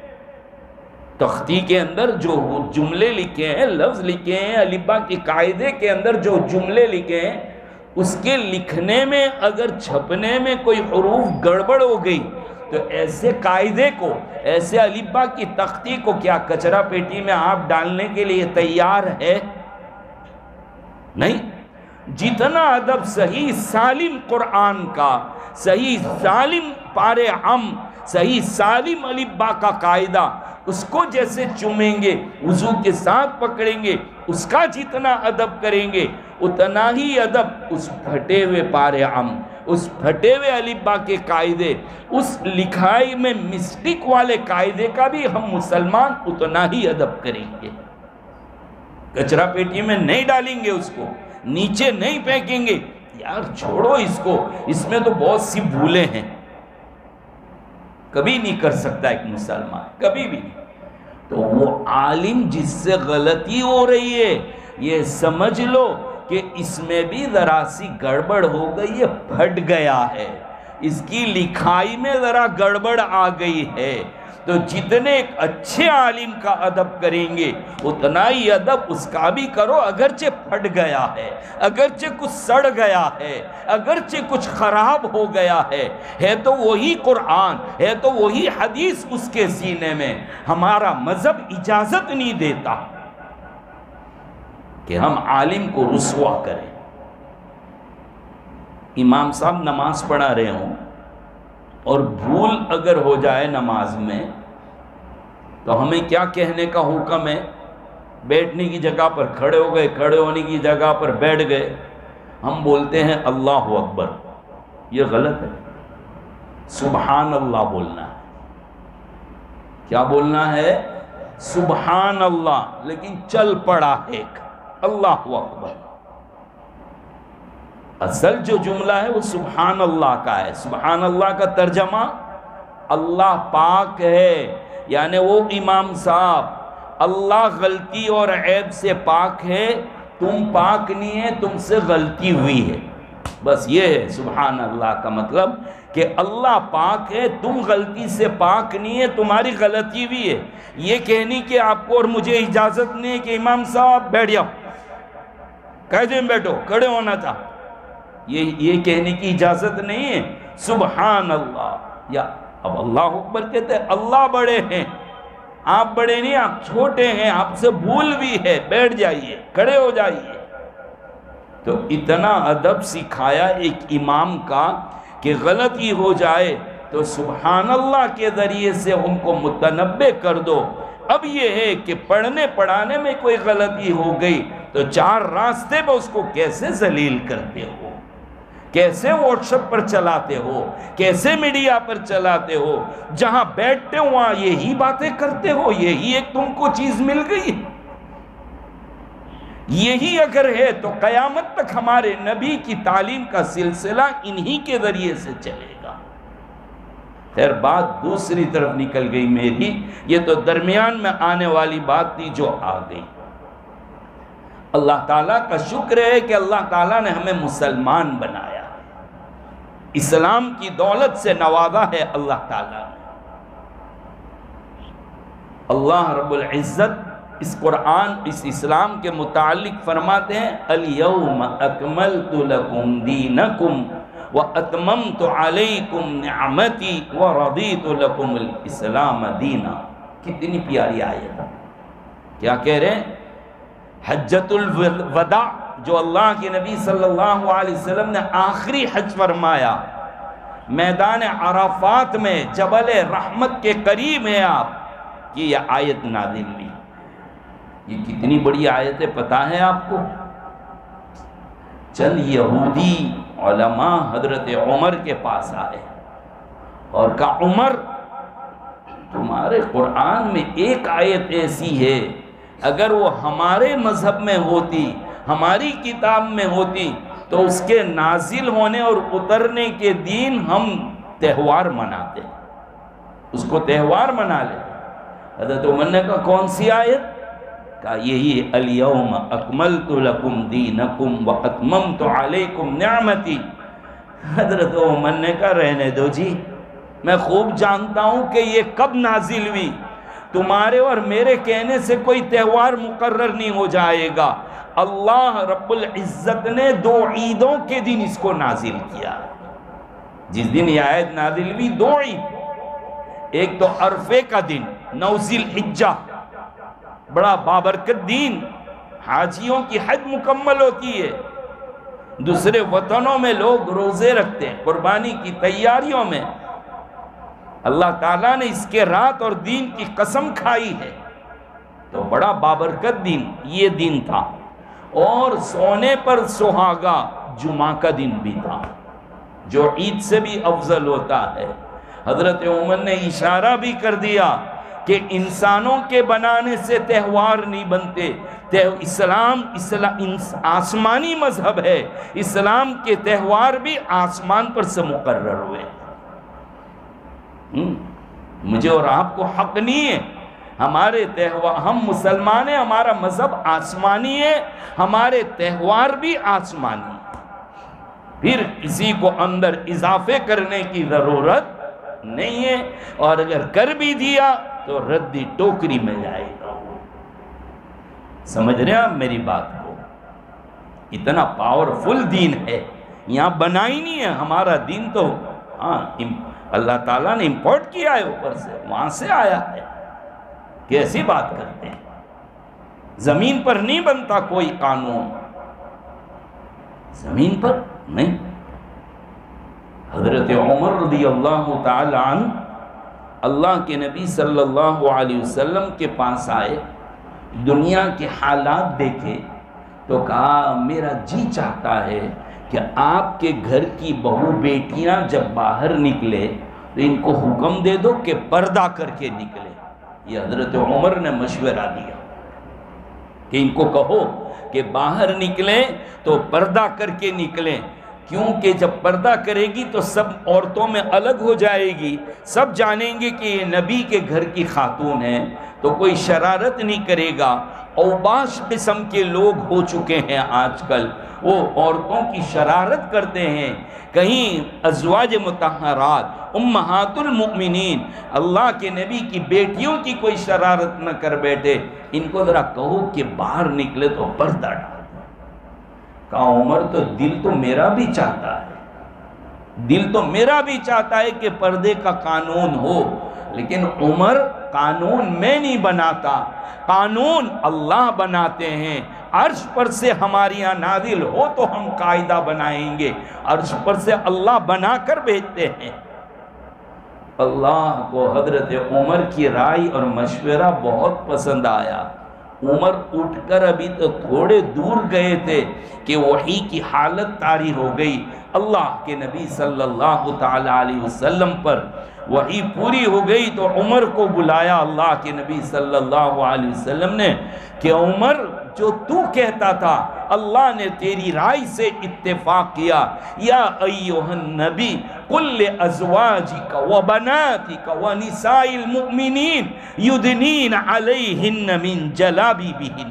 تختی کے اندر جو جملے لکھے ہیں، لفظ لکھے ہیں، الف با کے قاعدے کے اندر جو جملے لکھے ہیں، اس کے لکھنے میں اگر چھپنے میں کوئی حروف گڑبڑ ہو گئی تو ایسے قاعدے کو، ایسے الف با کی تختی کو کیا کچرا پیٹی میں آپ ڈالنے کے لیے تیار ہے؟ نہیں۔ جتنا ادب صحیح سالم قرآن کا، صحیح سالم پارے ہم، صحیح سالم الف با کا قاعدہ، اس کو جیسے چومیں گے، وضو کے ساتھ پکڑیں گے، اس کا جتنا ادب کریں گے اتنا ہی ادب اس پھٹے ہوئے پارے ہم، اس پھٹے ہوئے الف با کے قاعدے، اس لکھائی میں مسٹیک والے قاعدے کا بھی ہم مسلمان اتنا ہی ادب کریں گے۔ کچرا پیٹی میں نہیں ڈالیں گے، اس کو نیچے نہیں پھینکیں گے، یار چھوڑو اس کو، اس میں تو بہت سی بھولیں ہیں، کبھی نہیں کر سکتا ایک مسلمان، کبھی بھی نہیں۔ تو وہ عالم جس سے غلطی ہو رہی ہے یہ سمجھ لو کہ اس میں بھی ذرا سی گڑبڑ ہو گئی ہے، پھٹ گیا ہے، اس کی لکھائی میں ذرا گڑبڑ آ گئی ہے، تو جتنے ایک اچھے عالم کا ادب کریں گے اتنا ہی ادب اس کا بھی کرو، اگرچہ پھٹ گیا ہے، اگرچہ کچھ سڑ گیا ہے، اگرچہ کچھ خراب ہو گیا ہے تو وہی قرآن ہے، تو وہی حدیث اس کے سینے میں۔ ہمارا مذہب اجازت نہیں دیتا کہ ہم عالم کو رسوا کریں۔ امام صاحب نماز پڑھا رہے ہوں اور بھول اگر ہو جائے نماز میں تو ہمیں کیا کہنے کا حکم ہے؟ بیٹھنے کی جگہ پر کھڑے ہو گئے، کھڑے ہونے کی جگہ پر بیٹھ گئے، ہم بولتے ہیں اللہ اکبر، یہ غلط ہے، سبحان اللہ بولنا ہے۔ کیا بولنا ہے؟ سبحان اللہ، لیکن چل پڑا ایک اللہ اکبر۔ اصل جو جملہ ہے وہ سبحان اللہ کا ہے۔ سبحان اللہ کا ترجمہ اللہ پاک ہے، یعنی وہ امام صاحب اللہ غلطی اور عیب سے پاک ہے، تم پاک نہیں ہے، تم سے غلطی ہوئی ہے، بس یہ ہے سبحان اللہ کا مطلب، کہ اللہ پاک ہے، تم غلطی سے پاک نہیں ہے، تمہاری غلطی ہوئی ہے۔ یہ کہنے کہ آپ کو اور مجھے اجازت نہیں ہے کہ امام صاحب بیٹھ جاؤ، قاعدے میں بیٹھو، کھڑے ہونا تھا، یہ کہنے کی اجازت نہیں ہے۔ سبحان اللہ، یا اب اللہ اکبر کہتے ہیں، اللہ بڑے ہیں، آپ بڑے نہیں، آپ چھوٹے ہیں، آپ سے بھول بھی ہے، بیٹھ جائیے، کھڑے ہو جائیے۔ تو اتنا ادب سکھایا ایک امام کا کہ غلطی ہو جائے تو سبحان اللہ کے ذریعے سے ان کو متنبہ کر دو، اب یہ ہے کہ پڑھنے پڑھانے میں کوئی غلطی ہو گئی تو 4 راستے پہ اس کو کیسے ذلیل کرتے ہو، کیسے واٹس ایپ پر چلاتے ہو، کیسے میڈیا پر چلاتے ہو، جہاں بیٹھتے ہو وہاں یہی باتیں کرتے ہو، یہی ایک تم کو چیز مل گئی۔ یہی اگر ہے تو قیامت تک ہمارے نبی کی تعلیم کا سلسلہ انہی کے ذریعے سے چلے گا۔ خیر بات دوسری طرف نکل گئی میری، یہ تو درمیان میں آنے والی بات تھی جو آ گئی۔ اللہ تعالیٰ کا شکر ہے کہ اللہ تعالیٰ نے ہمیں مسلمان بنایا، اسلام کی دولت سے نوازا ہے اللہ تعالیٰ نے۔ اللہ رب العزت اس قرآن، اس اسلام کے متعلق فرماتے ہیں اليوم اکملت لکم دینکم واتممت علیکم نعمتی ورضیت لکم الاسلام دینا۔ کتنی پیاری آیت، کیا کہہ رہے ہیں؟ حجۃ الوداع جو اللہ کے نبی صلی اللہ علیہ وسلم نے آخری حج فرمایا، میدان عرفات میں جبل رحمت کے قریب ہیں آپ، کہ یہ آیت نازل ہوئی۔ یہ کتنی بڑی آیت ہے پتہ ہے آپ کو؟ چند یہودی علماء حضرت عمر کے پاس آئے اور کہا عمر تمہارے قرآن میں ایک آیت ایسی ہے، اگر وہ ہمارے مذہب میں ہوتی، ہماری کتاب میں ہوتی تو اس کے نازل ہونے اور اترنے کے دن ہم تہوار مناتے، اس کو تہوار منا لیتے۔ حضرت عمر نے کہا کون سی آیت؟ کہا یہی الیوم اکملت لکم دینکم واتممت علیکم نعمتی۔ حضرت عمر نے کہا رہنے دو جی، میں خوب جانتا ہوں کہ یہ کب نازل ہوئی، تمہارے اور میرے کہنے سے کوئی تہوار مقرر نہیں ہو جائے گا۔ اللہ رب العزت نے 2 عیدوں کے دن اس کو نازل کیا۔ جس دن یہ آیت نازل ہوئی 2 عید، ایک تو عرفے کا دن 9 ذی الحجہ، بڑا بابرکت دین، حاجیوں کی حج مکمل ہوتی ہے، دوسرے وطنوں میں لوگ روزے رکھتے ہیں قربانی کی تیاریوں میں، اللہ تعالیٰ نے اس کے رات اور دین کی قسم کھائی ہے، تو بڑا بابرکت دن یہ دن تھا۔ اور سونے پر سہاگا جمعہ کا دن بھی تھا جو عید سے بھی افضل ہوتا ہے۔ حضرت عمر نے اشارہ بھی کر دیا کہ انسانوں کے بنانے سے تہوار نہیں بنتے، اسلام آسمانی مذہب ہے، اسلام کے تہوار بھی آسمان پر سے مقرر ہوئے۔ مجھے اور آپ کو حق نہیں ہے، ہمارے تہوار، ہم مسلمان ہیں، ہمارا مذہب آسمانی ہے، ہمارے تہوار بھی آسمانی ہے، پھر کسی کو اندر اضافے کرنے کی ضرورت نہیں ہے، اور اگر کر بھی دیا تو ردی ٹوکری میں جائے گا۔ سمجھ رہے ہیں آپ میری بات کو؟ اتنا پاورفل دین ہے، یہاں بنا ہی نہیں ہے ہمارا دین، تو ہاں اللہ تعالیٰ نے امپورٹ کیا ہے اوپر سے، وہاں سے آیا ہے۔ کیسی بات کرتے ہیں؟ زمین پر نہیں بنتا کوئی قانون، زمین پر نہیں۔ حضرت عمر رضی اللہ تعالی عنہ اللہ کے نبی صلی اللہ علیہ وسلم کے پاس آئے، دنیا کے حالات دیکھے تو کہا میرا جی چاہتا ہے کہ آپ کے گھر کی بہو بیٹیاں جب باہر نکلے تو ان کو حکم دے دو کہ پردہ کر کے نکلے۔ یہ حضرت عمر نے مشورہ دیا کہ ان کو کہو کہ باہر نکلیں تو پردہ کر کے نکلیں، کیونکہ جب پردہ کرے گی تو سب عورتوں میں الگ ہو جائے گی، سب جانیں گے کہ یہ نبی کے گھر کی خاتون ہے، تو کوئی شرارت نہیں کرے گا۔ اوباش قسم کے لوگ ہو چکے ہیں آج کل، وہ عورتوں کی شرارت کرتے ہیں، کہیں ازواج مطہرات امہات المؤمنین اللہ کے نبی کی بیٹیوں کی کوئی شرارت نہ کر بیٹھے، ان کو ذرا کہو کہ باہر نکلے تو پردہ ڈال۔ کہا عمر تو دل تو میرا بھی چاہتا ہے، دل تو میرا بھی چاہتا ہے کہ پردے کا قانون ہو، لیکن عمر قانون میں نہیں بناتا، قانون اللہ بناتے ہیں۔ عرش پر سے ہماری یہاں نازل ہو تو ہم قاعدہ بنائیں گے، عرش پر سے اللہ بنا کر بھیجتے ہیں۔ اللہ کو حضرت عمر کی رائے اور مشورہ بہت پسند آیا۔ عمر اٹھ کر ابھی تو تھوڑے دور گئے تھے کہ وحی کی حالت طاری ہو گئی، اللہ کے نبی صلی اللہ تعالی علیہ وسلم پر وحی پوری ہو گئی، تو عمر کو بلایا اللہ کے نبی صلی اللہ علیہ وسلم نے کہ عمر جو تو کہتا تھا اللہ نے تیری رائے سے اتفاق کیا، یا ایھا النبی قل لازواجک وبناتک ونساء المؤمنین یدنین علیہن من جلابیبہن،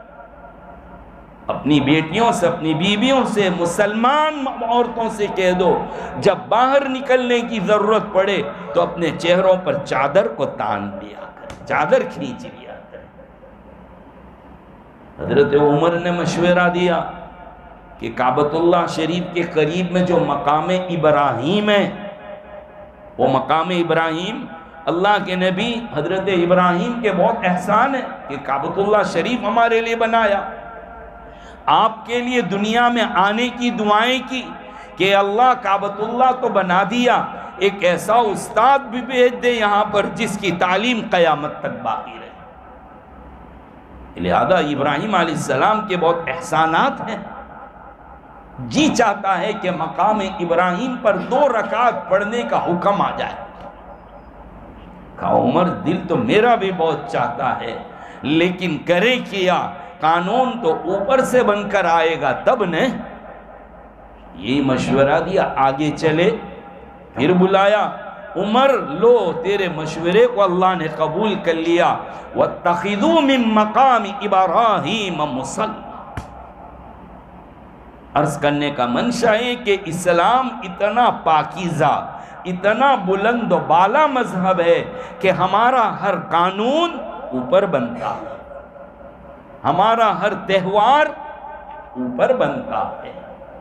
اپنی بیٹیوں سے، اپنی بیویوں سے، مسلمان عورتوں سے کہہ دو جب باہر نکلنے کی ضرورت پڑے تو اپنے چہروں پر چادر کو تان لیا کریں، چادر کھینچ لیا کریں۔ حضرت عمر نے مشورہ دیا کہ کعبۃ اللہ شریف کے قریب میں جو مقام ابراہیم ہے، وہ مقام ابراہیم اللہ کے نبی حضرت ابراہیم کے بہت احسان ہے کہ کعبۃ اللہ شریف ہمارے لیے بنایا، آپ کے لیے دنیا میں آنے کی دعائیں کی کہ اللہ کعبۃ اللہ تو بنا دیا، ایک ایسا استاد بھی بھیج دے یہاں پر جس کی تعلیم قیامت تک باقی رہے۔ لہذا ابراہیم علیہ السلام کے بہت احسانات ہیں، جی چاہتا ہے کہ مقام ابراہیم پر 2 رکعت پڑھنے کا حکم آ جائے۔ کہا عمر دل تو میرا بھی بہت چاہتا ہے، لیکن کرے کیا، قانون تو اوپر سے بن کر آئے گا تب نے۔ یہ مشورہ دیا، آگے چلے، پھر بلایا، عمر لو تیرے مشورے کو اللہ نے قبول کر لیا، وَاتَّخِذُوا مِن مَّقَامِ إِبْرَاهِيمَ مُصَلًّى۔ عرض کرنے کا منشا ہے کہ اسلام اتنا پاکیزہ، اتنا بلند و بالا مذہب ہے کہ ہمارا ہر قانون اوپر بنتا ہے، ہمارا ہر تہوار اوپر بنتا ہے،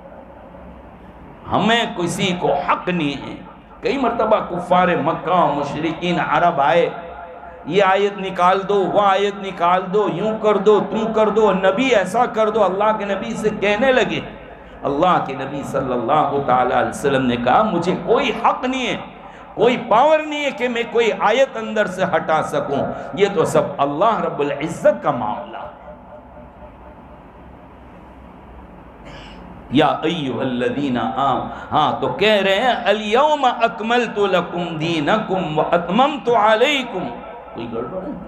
ہمیں کسی کو حق نہیں ہے۔ کئی مرتبہ کفار مکہ مشرکین عرب آئے، یہ آیت نکال دو، وہ آیت نکال دو، یوں کر دو، تم کر دو، نبی ایسا کر دو، اللہ کے نبی سے کہنے لگے۔ اللہ کے نبی صلی اللہ تعالی علیہ وسلم نے کہا مجھے کوئی حق نہیں ہے، کوئی پاور نہیں ہے کہ میں کوئی آیت اندر سے ہٹا سکوں، یہ تو سب اللہ رب العزت کا معاملہ ہے۔ یا ایھا الذین ہاں تو کہہ رہے ہیں الیوم اکملت لکم دینکم واتممت علیکم، کوئی گڑبڑ ہے؟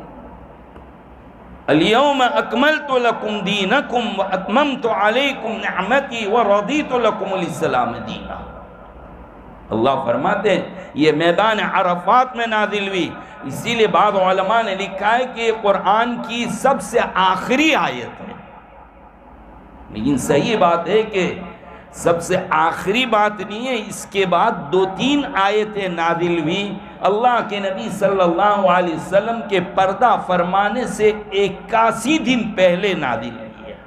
الیوم اکملت لکم دینکم واتممت علیکم نعمتی ورضیت لکم الاسلام دینا۔ اللہ فرماتے ہیں یہ میدان عرفات میں نازل ہوئی، اسی لیے بعض علماء نے لکھا ہے کہ یہ قرآن کی سب سے آخری آیت ہے، لیکن صحیح بات ہے کہ سب سے آخری بات نہیں ہے، اس کے بعد 2-3 آیتیں نازل ہوئی، اللہ کے نبی صلی اللہ علیہ وسلم کے پردہ فرمانے سے 81 دن پہلے نازل ہوئی ہے،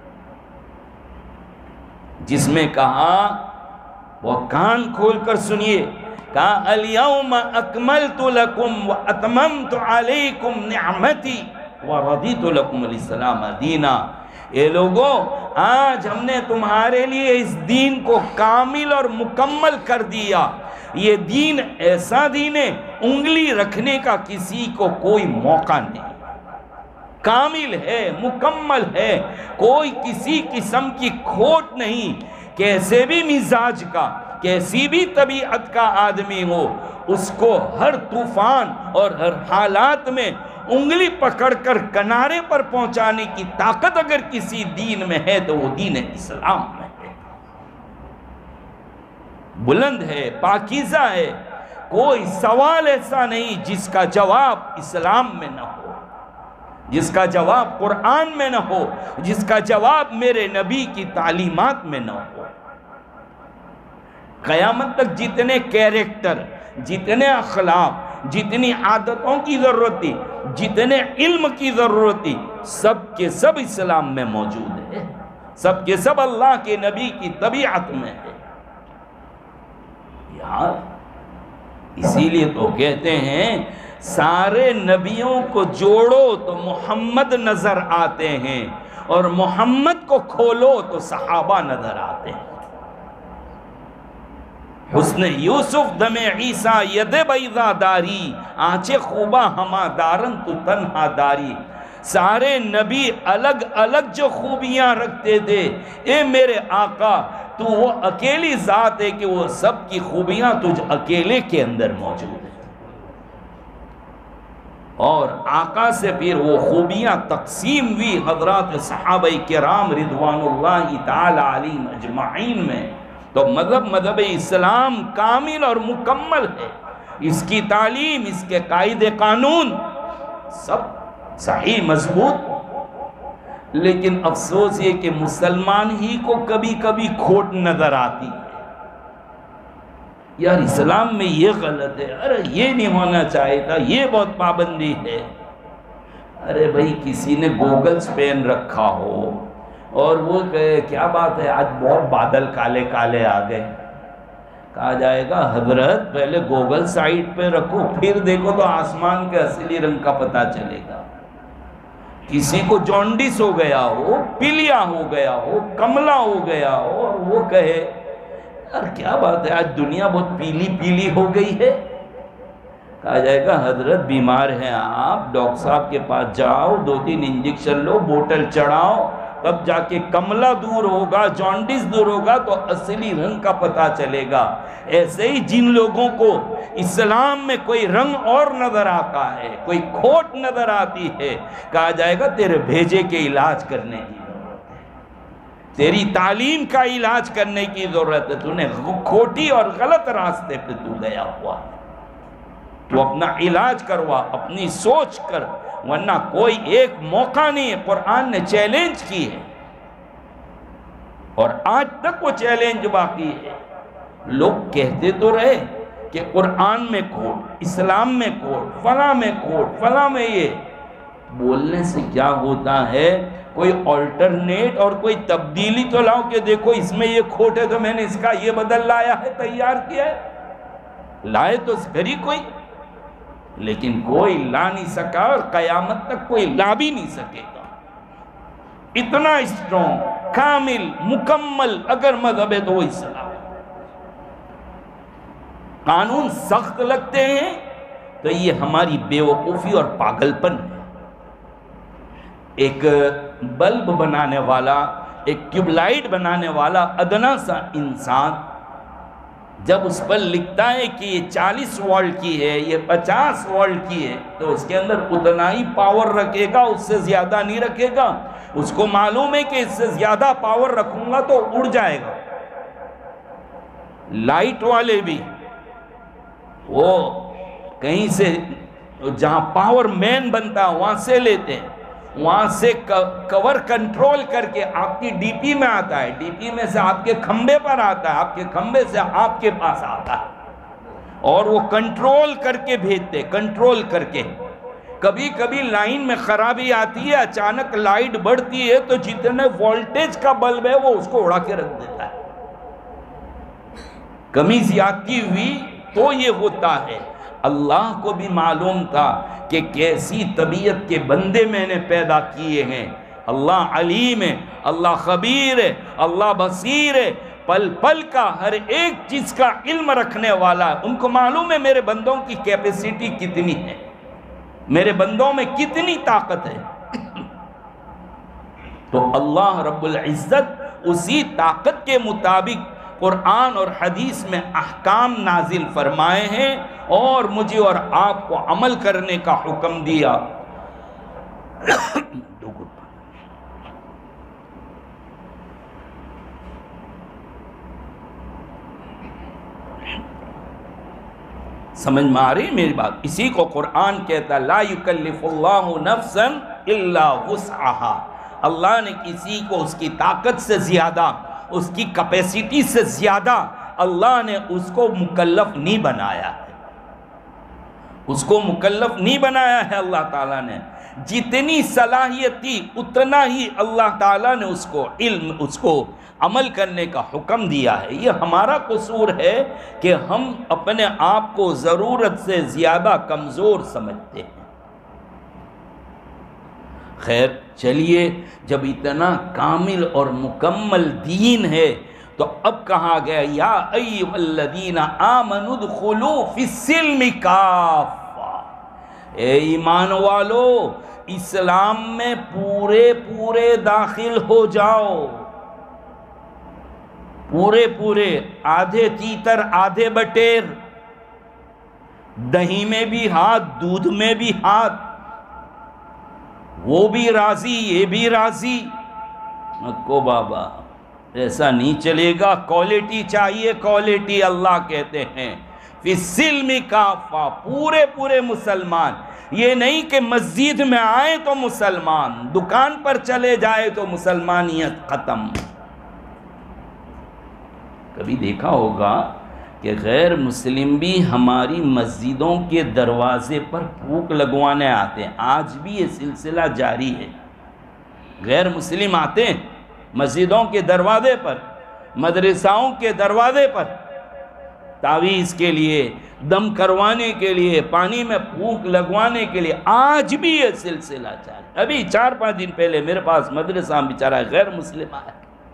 جس میں کہا، بہت کان کھول کر سنیے، کہا الیوم اکملت لکم واتممت علیکم نعمتی ورضیت لکم الاسلام دینا۔ اے لوگوں آج ہم نے تمہارے لیے اس دین کو کامل اور مکمل کر دیا، یہ دین ایسا دین ہے انگلی رکھنے کا کسی کو کوئی موقع نہیں، کامل ہے، مکمل ہے، کوئی کسی قسم کی کھوٹ نہیں، کیسے بھی مزاج کا، کیسی بھی طبیعت کا آدمی ہو، اس کو ہر طوفان اور ہر حالات میں انگلی پکڑ کر کنارے پر پہنچانے کی طاقت اگر کسی دین میں ہے تو وہ دین اسلام میں ہے، بلند ہے، پاکیزہ ہے، کوئی سوال ایسا نہیں جس کا جواب اسلام میں نہ ہو، جس کا جواب قرآن میں نہ ہو، جس کا جواب میرے نبی کی تعلیمات میں نہ ہو۔ قیامت تک جتنے کیریکٹر، جتنے اخلاق، جتنی عادتوں کی ضرورت تھی، جتنے علم کی ضرورت تھی، سب کے سب اسلام میں موجود ہے، سب کے سب اللہ کے نبی کی طبیعت میں ہے۔ یار اسی لیے تو کہتے ہیں سارے نبیوں کو جوڑو تو محمد نظر آتے ہیں، اور محمد کو کھولو تو صحابہ نظر آتے ہیں۔ حسن یوسف دم عیسیٰ ید بیضا داری، آنچ خوبا ہما دارن تو تنہا داری۔ سارے نبی الگ الگ جو خوبیاں رکھتے تھے، اے میرے آقا تو وہ اکیلی ذات ہے کہ وہ سب کی خوبیاں تجھ اکیلے کے اندر موجود ہیں، اور آقا سے پھر وہ خوبیاں تقسیم ہوئی حضرات صحابہ کرام رضوان اللہ تعالی علیہم اجمعین میں۔ تو مذہب اسلام کامل اور مکمل ہے، اس کی تعلیم، اس کے قاعدے قانون سب صحیح مضبوط، لیکن افسوس یہ کہ مسلمان ہی کو کبھی کبھی کھوٹ نظر آتی ہے۔ یار اسلام میں یہ غلط ہے، ارے یہ نہیں ہونا چاہیے تھا، یہ بہت پابندی ہے۔ ارے بھائی کسی نے گوگلز پہن رکھا ہو اور وہ کہے کیا بات ہے آج بہت بادل کالے کالے آ گئے، کہا جائے گا حضرت پہلے گوگل سائٹ پہ رکھو پھر دیکھو تو آسمان کے اصلی رنگ کا پتہ چلے گا۔ کسی کو جونڈس ہو گیا ہو، پیلیا ہو گیا ہو، کملا ہو گیا ہو، اور وہ کہے یار کیا بات ہے آج دنیا بہت پیلی پیلی ہو گئی ہے، کہا جائے گا حضرت بیمار ہیں آپ، ڈاکٹر صاحب کے پاس جاؤ، 2-3 انجیکشن لو، بوٹل چڑھاؤ، تب جا کے کملا دور ہوگا، جونڈس دور ہوگا تو اصلی رنگ کا پتہ چلے گا۔ ایسے ہی جن لوگوں کو اسلام میں کوئی رنگ اور نظر آتا ہے، کوئی کھوٹ نظر آتی ہے، کہا جائے گا تیرے بھیجے کے علاج کرنے کی ضرورت ہے، تیری تعلیم کا علاج کرنے کی ضرورت ہے، تو نے کھوٹی اور غلط راستے پہ تو گیا ہوا ہے، تو اپنا علاج کروا، اپنی سوچ کر، ورنہ کوئی ایک موقع نہیں ہے۔ قرآن نے چیلنج کی ہے اور آج تک وہ چیلنج باقی ہے۔ لوگ کہتے تو رہے کہ قرآن میں کھوٹ، اسلام میں کھوٹ، فلاں میں کھوٹ، فلاں میں یہ، بولنے سے کیا ہوتا ہے؟ کوئی آلٹرنیٹ اور کوئی تبدیلی تو لاؤ کہ دیکھو اس میں یہ کھوٹ ہے تو میں نے اس کا یہ بدل لایا ہے، تیار کیا ہے، لائے تو پھر کوئی، لیکن کوئی لا نہیں سکا اور قیامت تک کوئی لا بھی نہیں سکے گا۔ اتنا اسٹرونگ، کامل، مکمل اگر مذہب ہے تو وہ اسلام۔ قانون سخت لگتے ہیں تو یہ ہماری بے وقوفی اور پاگل پن ہے۔ ایک بلب بنانے والا، ایک ٹیوب لائٹ بنانے والا ادنا سا انسان جب اس پر لکھتا ہے کہ یہ 40 وولٹ کی ہے، یہ 50 وولٹ کی ہے، تو اس کے اندر اتنا ہی پاور رکھے گا، اس سے زیادہ نہیں رکھے گا۔ اس کو معلوم ہے کہ اس سے زیادہ پاور رکھوں گا تو اڑ جائے گا۔ لائٹ والے بھی وہ کہیں سے جہاں پاور مین بنتا ہے وہاں سے لیتے ہیں، وہاں سے کور کنٹرول کر کے آپ کی ڈی پی میں آتا ہے، ڈی پی میں سے آپ کے کھمبے پر آتا ہے، آپ کے کھمبے سے آپ کے پاس آتا ہے، اور وہ کنٹرول کر کے بھیجتے، کنٹرول کر کے۔ کبھی کبھی لائن میں خرابی آتی ہے، اچانک لائٹ بڑھتی ہے تو جتنے وولٹیج کا بلب ہے وہ اس کو اڑا کے رکھ دیتا ہے۔ کمی زیادتی ہوئی تو یہ ہوتا ہے۔ اللہ کو بھی معلوم تھا کہ کیسی طبیعت کے بندے میں نے پیدا کیے ہیں۔ اللہ علیم ہے، اللہ خبیر ہے، اللہ بصیر ہے، پل پل کا ہر ایک چیز کا علم رکھنے والا ہے۔ ان کو معلوم ہے میرے بندوں کی کیپیسٹی کتنی ہے، میرے بندوں میں کتنی طاقت ہے۔ تو اللہ رب العزت اسی طاقت کے مطابق قرآن اور حدیث میں احکام نازل فرمائے ہیں اور مجھے اور آپ کو عمل کرنے کا حکم دیا۔ سمجھ میں آ رہی میری بات؟ اسی کو قرآن کہتا ہے لا یکلف اللہ نفسا الا وسعها۔ اللہ نے کسی کو اس کی طاقت سے زیادہ، اس کی کیپیسٹی سے زیادہ اللہ نے اس کو مکلف نہیں بنایا ہے، اس کو مکلف نہیں بنایا ہے۔ اللہ تعالیٰ نے جتنی صلاحیت تھی اتنا ہی اللہ تعالیٰ نے اس کو علم، اس کو عمل کرنے کا حکم دیا ہے۔ یہ ہمارا قصور ہے کہ ہم اپنے آپ کو ضرورت سے زیادہ کمزور سمجھتے ہیں۔ خیر چلیے، جب اتنا کامل اور مکمل دین ہے تو اب کہا گیا یا ایھا الذین آمنوا ادخلوا فی السلم کافہ، اے ایمان والو اسلام میں پورے داخل ہو جاؤ، پورے، آدھے تیتر آدھے بٹیر، دہی میں بھی ہاتھ دودھ میں بھی ہاتھ، وہ بھی راضی یہ بھی راضی۔ کو بابا ایسا نہیں چلے گا، کوالٹی چاہیے، کوالٹی۔ اللہ کہتے ہیں فی السلم کافہ، پورے مسلمان، یہ نہیں کہ مسجد میں آئے تو مسلمان، دکان پر چلے جائے تو مسلمانیت ختم۔ کبھی دیکھا ہوگا کہ غیر مسلم بھی ہماری مسجدوں کے دروازے پر پھونک لگوانے آتے ہیں، آج بھی یہ سلسلہ جاری ہے۔ غیر مسلم آتے ہیں مسجدوں کے دروازے پر، مدرساؤں کے دروازے پر، تعویذ کے لیے، دم کروانے کے لیے، پانی میں پھونک لگوانے کے لیے، آج بھی یہ سلسلہ جاری۔ ابھی 4-5 دن پہلے میرے پاس مدرسہ بیچارہ غیر مسلم آیا،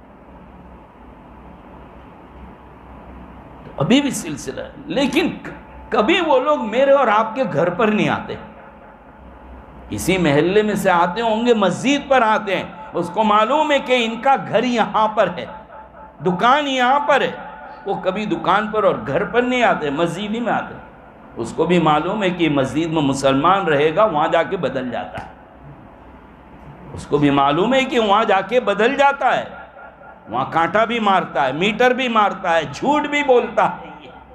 ابھی بھی سلسلہ ہے، لیکن کبھی وہ لوگ میرے اور آپ کے گھر پر نہیں آتے، اسی محلے میں سے آتے ہوں گے، مسجد پر آتے ہیں، اس کو معلوم ہے کہ ان کا گھر یہاں پر ہے، دکان یہاں پر ہے، وہ کبھی دکان پر اور گھر پر نہیں آتے، مسجد ہی میں آتے، اس کو بھی معلوم ہے کہ مسجد میں مسلمان رہے گا، وہاں جا کے بدل جاتا ہے، اس کو بھی معلوم ہے کہ وہاں جا کے بدل جاتا ہے، وہاں کانٹا بھی مارتا ہے، میٹر بھی مارتا ہے، جھوٹ بھی بولتا ہے،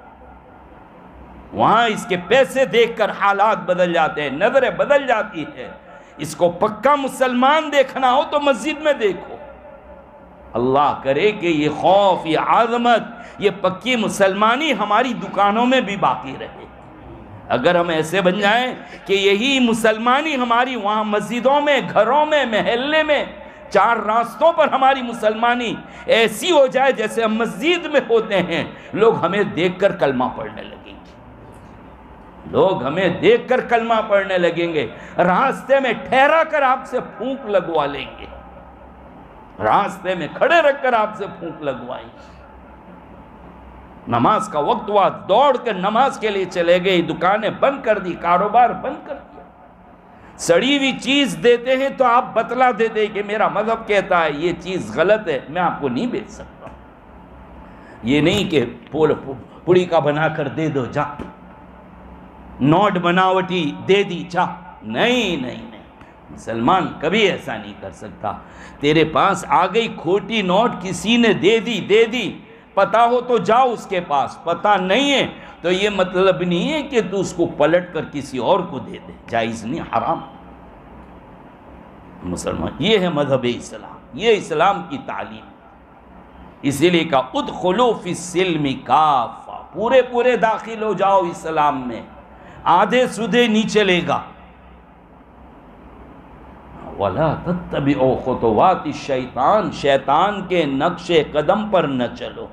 وہاں اس کے پیسے دیکھ کر حالات بدل جاتے ہیں، نظریں بدل جاتی ہے۔ اس کو پکا مسلمان دیکھنا ہو تو مسجد میں دیکھو۔ اللہ کرے کہ یہ خوف، یہ عظمت، یہ پکی مسلمانی ہماری دکانوں میں بھی باقی رہے۔ اگر ہم ایسے بن جائیں کہ یہی مسلمانی ہماری وہاں مسجدوں میں، گھروں میں، محلے میں، 4 راستوں پر ہماری مسلمانی ایسی ہو جائے جیسے ہم مسجد میں ہوتے ہیں، لوگ ہمیں دیکھ کر کلمہ پڑھنے لگیں گے، لوگ ہمیں دیکھ کر کلمہ پڑھنے لگیں گے، راستے میں ٹھہرا کر آپ سے پھونک لگوا لیں گے، راستے میں کھڑے رکھ کر آپ سے پھونک لگوائیں گے۔ نماز کا وقت ہوا، دوڑ کر نماز کے لیے چلے گئے، دکانیں بند کر دی، کاروبار بند کر دیا۔ سڑی ہوئی چیز دیتے ہیں تو آپ بتلا دیتے کہ میرا مذہب کہتا ہے یہ چیز غلط ہے، میں آپ کو نہیں بیچ سکتا۔ یہ نہیں کہ پوڑی کا بنا کر دے دو جا، نوٹ بناوٹی دے دی جا، نہیں، مسلمان کبھی ایسا نہیں کر سکتا۔ تیرے پاس آ گئی کھوٹی نوٹ، کسی نے دے دی، پتا ہو تو جاؤ اس کے پاس، پتا نہیں ہے تو یہ مطلب نہیں ہے کہ تو اس کو پلٹ کر کسی اور کو دے دے، جائز نہیں، حرام۔ مسلمان، یہ ہے مذہب اسلام، یہ اسلام کی تعلیم، اسی لیے کہا ادخلوا فی السلم کافہ، پورے داخل ہو جاؤ اسلام میں، آدھے سدھے نہیں چلے گا۔ وَلَا تَتَّبِعُوا خُطُوَاتِ الشَّيْطَانِ، شیطان کے نقش قدم پر نہ چلو۔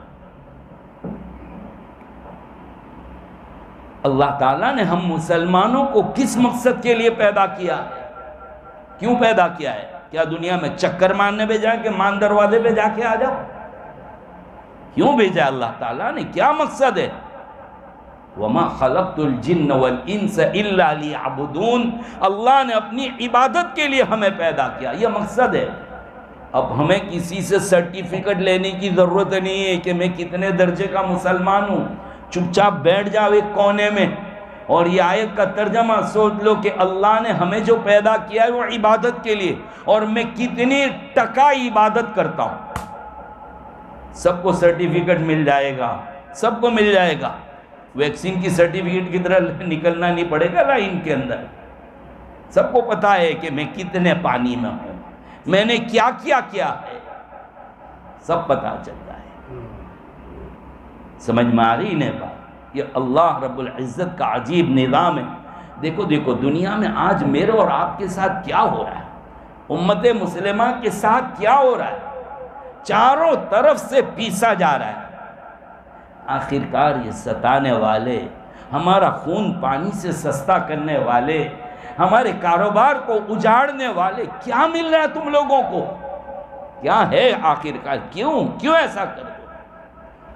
اللہ تعالیٰ نے ہم مسلمانوں کو کس مقصد کے لیے پیدا کیا ہے؟ کیوں پیدا کیا ہے؟ کیا دنیا میں چکر مارنے بھیجا کہ مان دروازے پہ جا کے آ جاؤ؟ کیوں بھیجا اللہ تعالیٰ نے؟ کیا مقصد ہے؟ وَمَا خَلَقْتُ الْجِنَّ وَالْإِنسَ إِلَّا لِيَعْبُدُونَ، اللہ نے اپنی عبادت کے لیے ہمیں پیدا کیا، یہ مقصد ہے۔ اب ہمیں کسی سے سرٹیفکیٹ لینے کی ضرورت نہیں ہے کہ میں کتنے درجے کا مسلمان ہوں، چپ چاپ بیٹھ جاؤ ایک کونے میں، اور یہ آیت کا ترجمہ سوچ لو کہ اللہ نے ہمیں جو پیدا کیا ہے وہ عبادت کے لیے، اور میں کتنی ٹکا عبادت کرتا ہوں۔ سب کو سرٹیفکیٹ مل جائے گا، سب کو مل جائے گا، ویکسین کی سرٹیفکیٹ کی طرح نکلنا نہیں پڑے گا لائن کے اندر۔ سب کو پتا ہے کہ میں کتنے پانی میں ہوں، میں نے کیا ہے، سب پتا چلتا ہے۔ سمجھ میں آ رہی نے بات؟ یہ اللہ رب العزت کا عجیب نظام ہے۔ دیکھو دنیا میں آج میرے اور آپ کے ساتھ کیا ہو رہا ہے، امت مسلمہ کے ساتھ کیا ہو رہا ہے، چاروں طرف سے پیسا جا رہا ہے۔ آخرکار یہ ستانے والے، ہمارا خون پانی سے سستا کرنے والے، ہمارے کاروبار کو اجاڑنے والے، کیا مل رہا ہے تم لوگوں کو؟ کیا ہے آخرکار؟ کیوں ایسا کر دو؟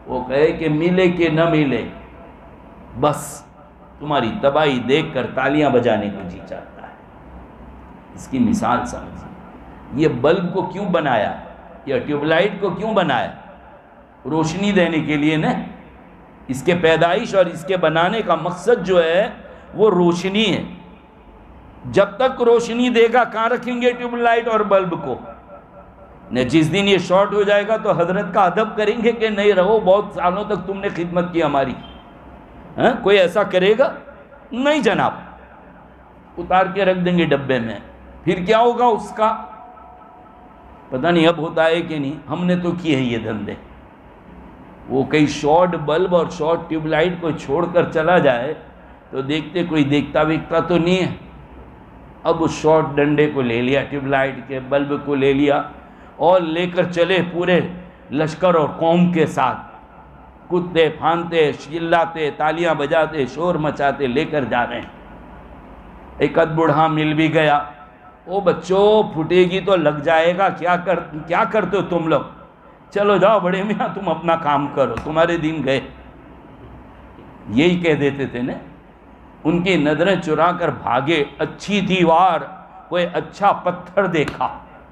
وہ کہے کہ ملے کہ نہ ملے، بس تمہاری تباہی دیکھ کر تالیاں بجانے کو جی چاہتا ہے۔ اس کی مثال سمجھیں، یہ بلب کو کیوں بنایا، یا ٹیوب لائٹ کو کیوں بنایا؟ روشنی دینے کے لیے نا۔ اس کے پیدائش اور اس کے بنانے کا مقصد جو ہے وہ روشنی ہے۔ جب تک روشنی دے گا کہاں رکھیں گے ٹیوب لائٹ اور بلب کو؟ جس دن یہ شارٹ ہو جائے گا تو حضرت کا ادب کریں گے کہ نہیں رہو، بہت سالوں تک تم نے خدمت کی ہماری۔ کوئی ایسا کرے گا؟ نہیں جناب، اتار کے رکھ دیں گے ڈبے میں۔ پھر کیا ہوگا اس کا؟ پتہ نہیں اب ہوتا ہے کہ نہیں، ہم نے تو کیے ہیں یہ دھندے۔ وہ کئی شارٹ بلب اور شارٹ ٹیوب لائٹ کو چھوڑ کر چلا جائے تو دیکھتے کوئی دیکھتا ویکھتا تو نہیں ہے۔ اب اس شارٹ ڈنڈے کو لے لیا، ٹیوب لائٹ کے بلب کو لے لیا اور لے کر چلے پورے لشکر اور قوم کے ساتھ، کودتے پھاندتے چلاتے تالیاں بجاتے شور مچاتے لے کر جا رہے ہیں۔ ایک اد بوڑھا مل بھی گیا، او بچوں پھٹے گی تو لگ جائے گا، کیا کرتے ہو تم لوگ؟ چلو جاؤ بڑے میاں تم اپنا کام کرو، تمہارے دن گئے۔ یہی کہہ دیتے تھے نا۔ ان کی نظریں چرا کر بھاگے، اچھی دیوار، کوئی اچھا پتھر دیکھا۔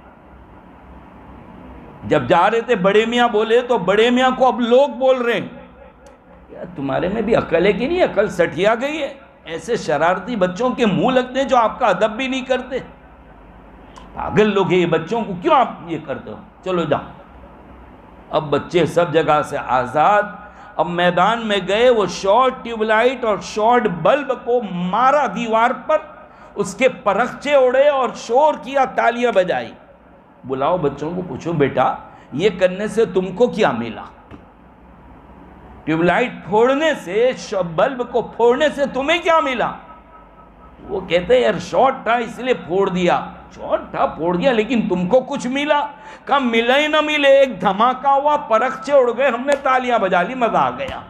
جب جا رہے تھے بڑے میاں بولے تو بڑے میاں کو اب لوگ بول رہے ہیں، یار تمہارے میں بھی عقل ہے کہ نہیں؟ عقل سٹھیا گئی ہے؟ ایسے شرارتی بچوں کے منہ لگتے ہیں جو آپ کا ادب بھی نہیں کرتے۔ پاگل لوگ ہیں یہ، بچوں کو کیوں آپ یہ کرتے ہو؟ چلو جاؤ۔ اب بچے سب جگہ سے آزاد، اب میدان میں گئے، وہ شارٹ ٹیوب لائٹ اور شارٹ بلب کو مارا دیوار پر، اس کے پرخچے اڑے اور شور کیا، تالیاں بجائی۔ بلاؤ بچوں کو، پوچھو بیٹا یہ کرنے سے تم کو کیا ملا؟ ٹیوب لائٹ پھوڑنے سے، بلب کو پھوڑنے سے تمہیں کیا ملا؟ وہ کہتے ہیں یار شارٹ تھا اس لیے پھوڑ دیا۔ شارٹ تھا پھوڑ دیا، لیکن تم کو کچھ ملا؟ کہا ملا ہی نہ ملے، ایک دھماکہ ہوا، پرخچے اڑ گئے، ہم نے تالیاں بجا لی، مزہ آ گیا۔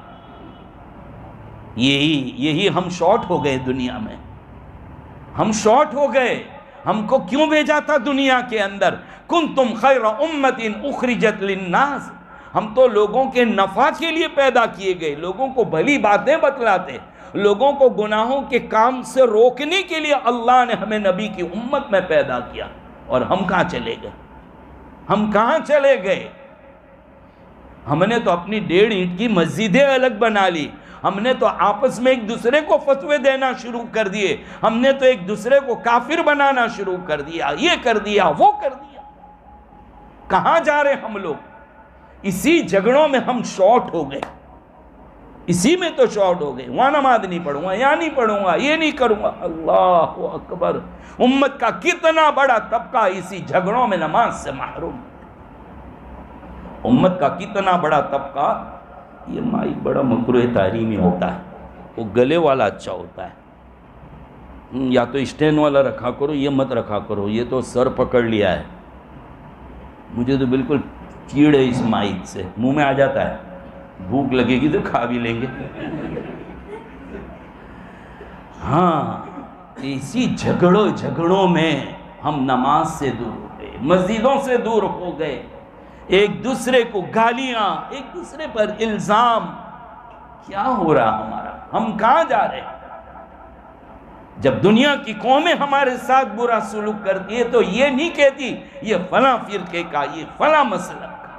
یہی ہم شارٹ ہو گئے دنیا میں، ہم شارٹ ہو گئے۔ ہم کو کیوں بھیجا تھا دنیا کے اندر؟ کنتم خیر امت اخرجت للناس، ہم تو لوگوں کے نفع کے لیے پیدا کیے گئے، لوگوں کو بھلی باتیں بتلاتے، لوگوں کو گناہوں کے کام سے روکنے کے لیے اللہ نے ہمیں نبی کی امت میں پیدا کیا۔ اور ہم کہاں چلے گئے؟ ہم کہاں چلے گئے؟ ہم نے تو اپنی 1.5 اینٹ کی مسجدیں الگ بنا لی، ہم نے تو آپس میں ایک دوسرے کو فتوے دینا شروع کر دیے، ہم نے تو ایک دوسرے کو کافر بنانا شروع کر دیا، یہ کر دیا وہ کر دیا۔ کہاں جا رہے ہم لوگ؟ اسی جھگڑوں میں ہم شارٹ ہو گئے، اسی میں تو شارٹ ہو گئے۔ وہاں نماز نہیں پڑھوں گا، یہاں نہیں پڑھوں گا، یہ نہیں کروں گا۔ اللہ اکبر! امت کا کتنا بڑا طبقہ اسی جھگڑوں میں نماز سے محروم۔ امت کا کتنا بڑا طبقہ، یہ مائی بڑا مکروہ تحریمی ہوتا ہے، وہ گلے والا اچھا ہوتا ہے، یا تو اسٹین والا رکھا کرو، یہ مت رکھا کرو، یہ تو سر پکڑ لیا ہے۔ مجھے تو بالکل چیڑ ہے اس مائک سے، منہ میں آ جاتا ہے، بھوک لگے گی تو کھا بھی لیں گے۔ ہاں، اسی جھگڑوں میں ہم نماز سے دور ہو گئے، مسجدوں سے دور ہو گئے، ایک دوسرے کو گالیاں، ایک دوسرے پر الزام۔ کیا ہو رہا ہمارا؟ ہم کہاں جا رہے ہیں؟ جب دنیا کی قومیں ہمارے ساتھ برا سلوک کرتی ہے تو یہ نہیں کہتی یہ فلاں فرقے کا، یہ فلاں مسلک کا۔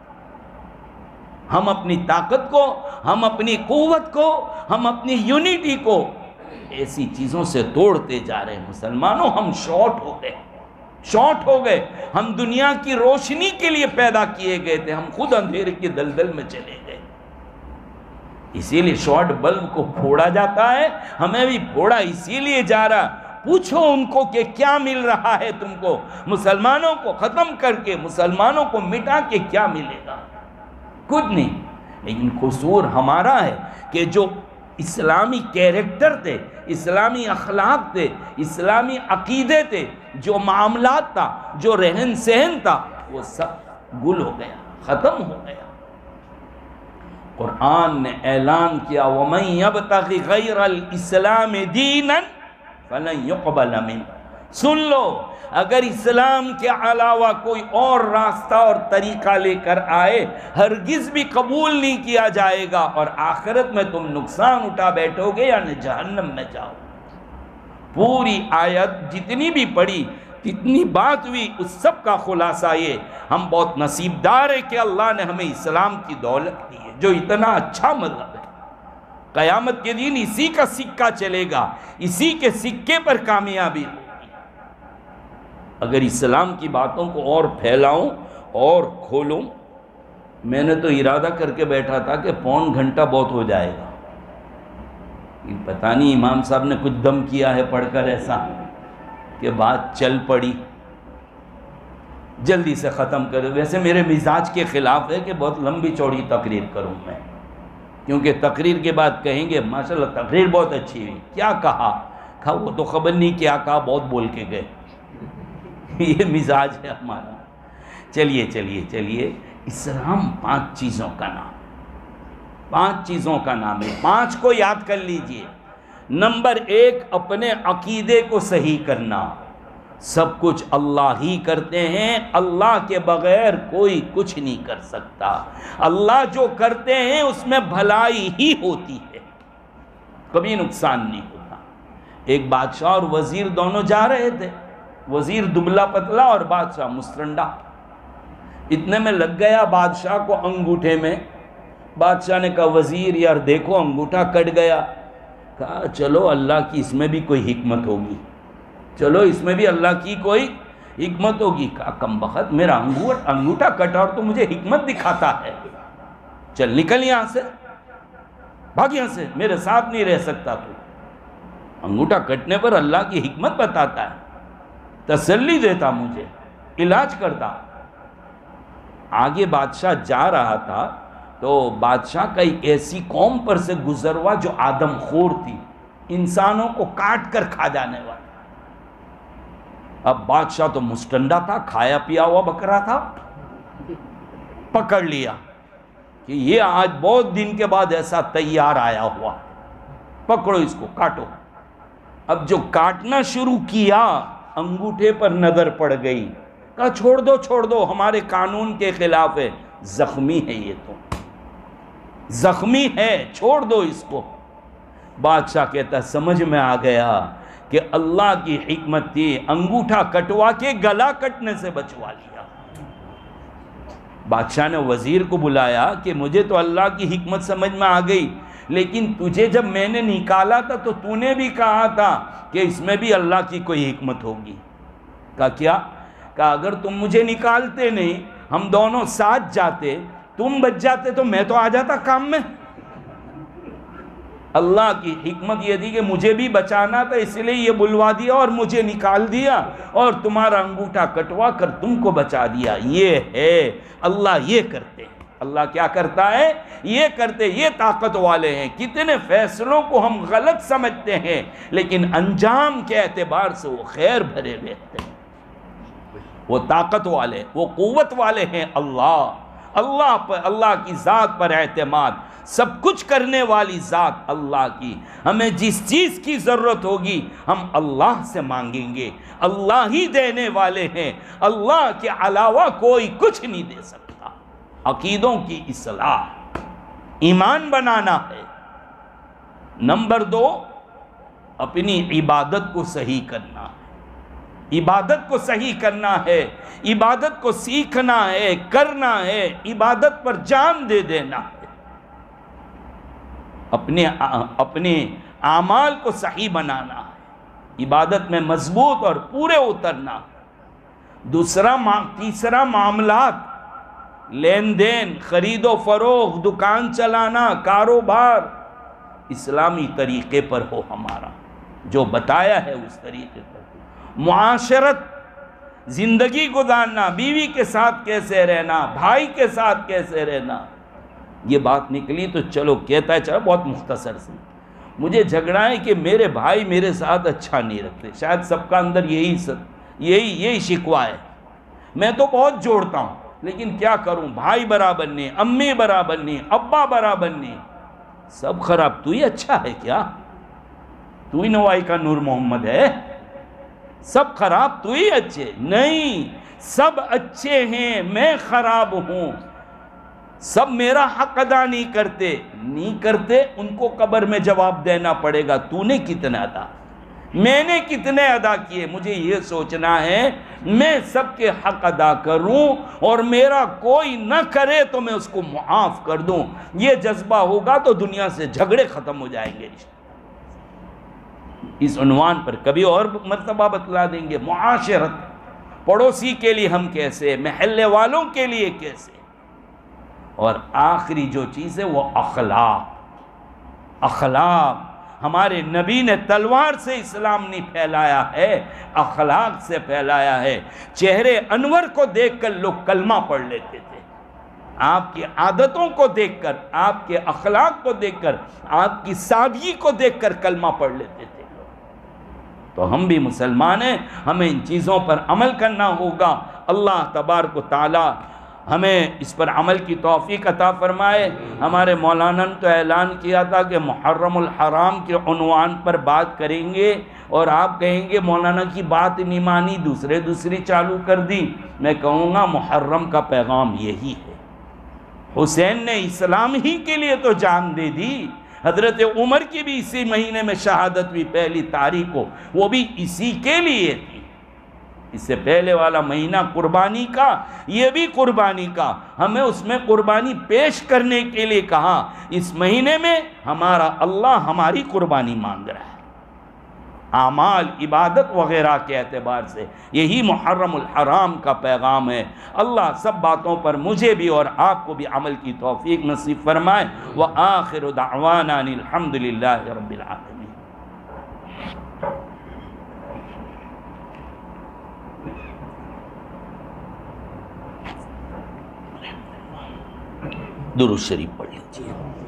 ہم اپنی طاقت کو، ہم اپنی قوت کو، ہم اپنی یونٹی کو ایسی چیزوں سے توڑتے جا رہے ہیں۔ مسلمانوں ہم شارٹ ہو گئے، شارٹ ہو گئے۔ ہم دنیا کی روشنی کے لیے پیدا کیے گئے تھے، ہم خود اندھیرے کی دلدل میں چلے گئے۔ اسی لیے شارٹ بلب کو پھوڑا جاتا ہے، ہمیں بھی پھوڑا اسی لیے جا رہا۔ پوچھو ان کو کہ کیا مل رہا ہے تم کو؟ مسلمانوں کو ختم کر کے، مسلمانوں کو مٹا کے کیا ملے گا؟ کچھ نہیں۔ لیکن قصور ہمارا ہے کہ جو اسلامی کیریکٹر تھے، اسلامی اخلاق تھے، اسلامی عقیدے تھے، جو معاملات تھا، جو رہن سہن تھا، وہ سب گل ہو گیا، ختم ہو گیا۔ قرآن نے اعلان کیا وَمَن يَبْتَغِ غَيْرَ الْإِسْلَامِ دِينًا فَلَن يُقْبَلَ مِنْهُ، سن لو، اگر اسلام کے علاوہ کوئی اور راستہ اور طریقہ لے کر آئے ہرگز بھی قبول نہیں کیا جائے گا، اور آخرت میں تم نقصان اٹھا بیٹھو گے یعنی جہنم میں جاؤ۔ پوری آیت جتنی بھی پڑھی جتنی بات ہوئی اس سب کا خلاصہ یہ، ہم بہت نصیبدار ہیں کہ اللہ نے ہمیں اسلام کی دولت دی ہے جو اتنا اچھا مذہب ہے۔ قیامت کے دن اسی کا سکہ چلے گا، اسی کے سکے پر کامیابی ہوگی۔ اگر اسلام کی باتوں کو اور پھیلاؤں اور کھولوں، میں نے تو ارادہ کر کے بیٹھا تھا کہ پون گھنٹہ بہت ہو جائے گا، پتہ نہیں امام صاحب نے کچھ دم کیا ہے پڑھ کر ایسا کہ بات چل پڑی، جلدی سے ختم کرے۔ ویسے میرے مزاج کے خلاف ہے کہ بہت لمبی چوڑی تقریر کروں میں، کیونکہ تقریر کے بعد کہیں گے ماشاءاللہ تقریر بہت اچھی ہوئی، کیا کہا وہ تو خبر نہیں کیا کہا، بہت بول کے گئے۔ یہ مزاج ہے ہمارا۔ چلیے چلیے چلیے، اسلام 5 چیزوں کا نام، 5 چیزوں کا نام ہے، 5 کو یاد کر لیجئے۔ نمبر 1، اپنے عقیدے کو صحیح کرنا۔ سب کچھ اللہ ہی کرتے ہیں، اللہ کے بغیر کوئی کچھ نہیں کر سکتا۔ اللہ جو کرتے ہیں اس میں بھلائی ہی ہوتی ہے، کبھی نقصان نہیں ہوتا۔ ایک بادشاہ اور وزیر دونوں جا رہے تھے، وزیر دبلا پتلا اور بادشاہ مسترنڈا۔ اتنے میں لگ گیا بادشاہ کو انگوٹھے میں۔ بادشاہ نے کہا وزیر یار دیکھو انگوٹھا کٹ گیا۔ کہا چلو اللہ کی اس میں بھی کوئی حکمت ہوگی، چلو اس میں بھی اللہ کی کوئی حکمت ہوگی۔ کہا کم بخت، میرا انگوٹھا کٹا اور تو مجھے حکمت دکھاتا ہے، چل نکل یہاں سے، بھاگ یہاں سے، میرے ساتھ نہیں رہ سکتا تو۔ انگوٹھا کٹنے پر اللہ کی حکمت بتاتا ہے، تسلی دیتا، مجھے علاج کرتا۔ آگے بادشاہ جا رہا تھا تو بادشاہ کا ایک ایسی قوم پر سے گزر ہوا جو آدم خور تھی، انسانوں کو کاٹ کر کھا جانے والا۔ اب بادشاہ تو مستنڈا تھا، کھایا پیا ہوا بکرا تھا، پکڑ لیا کہ یہ آج بہت دن کے بعد ایسا تیار آیا ہوا، پکڑو اس کو کاٹو۔ اب جو کاٹنا شروع کیا انگوٹھے پر نظر پڑ گئی، کہا چھوڑ دو ہمارے قانون کے خلاف ہے، زخمی ہے یہ تو زخمی ہے، چھوڑ دو اس کو۔ بادشاہ کہتا سمجھ میں آ گیا کہ اللہ کی حکمت تھی، انگوٹھا کٹوا کے گلا کٹنے سے بچوا لیا۔ بادشاہ نے وزیر کو بلایا کہ مجھے تو اللہ کی حکمت سمجھ میں آ گئی، لیکن تجھے جب میں نے نکالا تھا تو تو نے بھی کہا تھا کہ اس میں بھی اللہ کی کوئی حکمت ہوگی۔ کہا کیا؟ کہا اگر تم مجھے نکالتے نہیں، ہم دونوں ساتھ جاتے، تم بچ جاتے تو میں تو آ جاتا کام میں۔ اللہ کی حکمت یہ تھی کہ مجھے بھی بچانا تھا، اس لیے یہ بلوا دیا اور مجھے نکال دیا اور تمہارا انگوٹھا کٹوا کر تم کو بچا دیا۔ یہ ہے اللہ، یہ کرتے ہیں۔ اللہ کیا کرتا ہے؟ یہ کرتے، یہ طاقت والے ہیں۔ کتنے فیصلوں کو ہم غلط سمجھتے ہیں لیکن انجام کے اعتبار سے وہ خیر بھرے رہتے ہیں۔ وہ طاقت والے، وہ قوت والے ہیں اللہ کی ذات پر اعتماد، سب کچھ کرنے والی ذات اللہ کی۔ ہمیں جس چیز کی ضرورت ہوگی ہم اللہ سے مانگیں گے، اللہ ہی دینے والے ہیں، اللہ کے علاوہ کوئی کچھ نہیں دے سکتا۔ عقیدوں کی اصلاح، ایمان بنانا ہے۔ نمبر 2، اپنی عبادت کو صحیح کرنا ہے۔ عبادت کو صحیح کرنا ہے، عبادت کو سیکھنا ہے، کرنا ہے، عبادت پر جان دے دینا ہے۔ اپنے اعمال کو صحیح بنانا ہے، عبادت میں مضبوط اور پورے اترنا۔ تیسرا معاملات، لین دین، خرید و فروخت، دکان چلانا، کاروبار اسلامی طریقے پر ہو، ہمارا جو بتایا ہے اس طریقے پر۔ معاشرت، زندگی گزارنا، بیوی کے ساتھ کیسے رہنا، بھائی کے ساتھ کیسے رہنا، یہ بات نکلی تو چلو کہتا ہے چلو بہت مختصر سے۔ مجھے جھگڑا ہے کہ میرے بھائی میرے ساتھ اچھا نہیں رکھتے، شاید سب کا اندر یہی شکوہ ہے۔ میں تو بہت جوڑتا ہوں لیکن کیا کروں، بھائی برابر نہیں، امی برابر نہیں، ابا برابر نہیں، سب خراب، تو ہی اچھا ہے کیا؟ تو ہی نوائی کا نور محمد ہے؟ سب خراب تو ہی اچھے نہیں، سب اچھے ہیں، میں خراب ہوں۔ سب میرا حق ادا نہیں کرتے، ان کو قبر میں جواب دینا پڑے گا، تو نے کتنے ادا، میں نے کتنے ادا کیے۔ مجھے یہ سوچنا ہے میں سب کے حق ادا کروں اور میرا کوئی نہ کرے تو میں اس کو معاف کر دوں۔ یہ جذبہ ہوگا تو دنیا سے جھگڑے ختم ہو جائیں گے۔ اس عنوان پر کبھی اور مرتبہ بتلا دیں گے، معاشرت، پڑوسی کے لیے ہم کیسے، محلے والوں کے لیے کیسے، اور آخری جو چیز ہے وہ اخلاق۔ ہمارے نبی نے تلوار سے اسلام نہیں پھیلایا ہے، اخلاق سے پھیلایا ہے۔ چہرے انور کو دیکھ کر لوگ کلمہ پڑھ لیتے تھے، آپ کی عادتوں کو دیکھ کر، آپ کے اخلاق کو دیکھ کر، آپ کی سادگی کو دیکھ کر کلمہ پڑھ لیتے تھے۔ تو ہم بھی مسلمان ہیں، ہمیں ان چیزوں پر عمل کرنا ہوگا۔ اللہ تبارک و تعالی ہمیں اس پر عمل کی توفیق عطا فرمائے۔ ہمارے مولانا نے تو اعلان کیا تھا کہ محرم الحرام کے عنوان پر بات کریں گے، اور آپ کہیں گے مولانا کی بات نہیں مانی، دوسری چالو کر دی۔ میں کہوں گا محرم کا پیغام یہی ہے۔ حسین نے اسلام ہی کے لیے تو جان دے دی، حضرت عمر کی بھی اسی مہینے میں شہادت ہوئی، پہلی تاریخ کو، وہ بھی اسی کے لیے تھی۔ اس سے پہلے والا مہینہ قربانی کا، یہ بھی قربانی کا، ہمیں اس میں قربانی پیش کرنے کے لیے کہا۔ اس مہینے میں ہمارا اللہ ہماری قربانی مانگ رہا ہے، اعمال، عبادت وغیرہ کے اعتبار سے۔ یہی محرم الحرام کا پیغام ہے۔ اللہ سب باتوں پر مجھے بھی اور آپ کو بھی عمل کی توفیق نصیب فرمائے۔ وآخر دعوانا الحمدللہ رب العالمین۔ درود شریف پڑھ لیجیے۔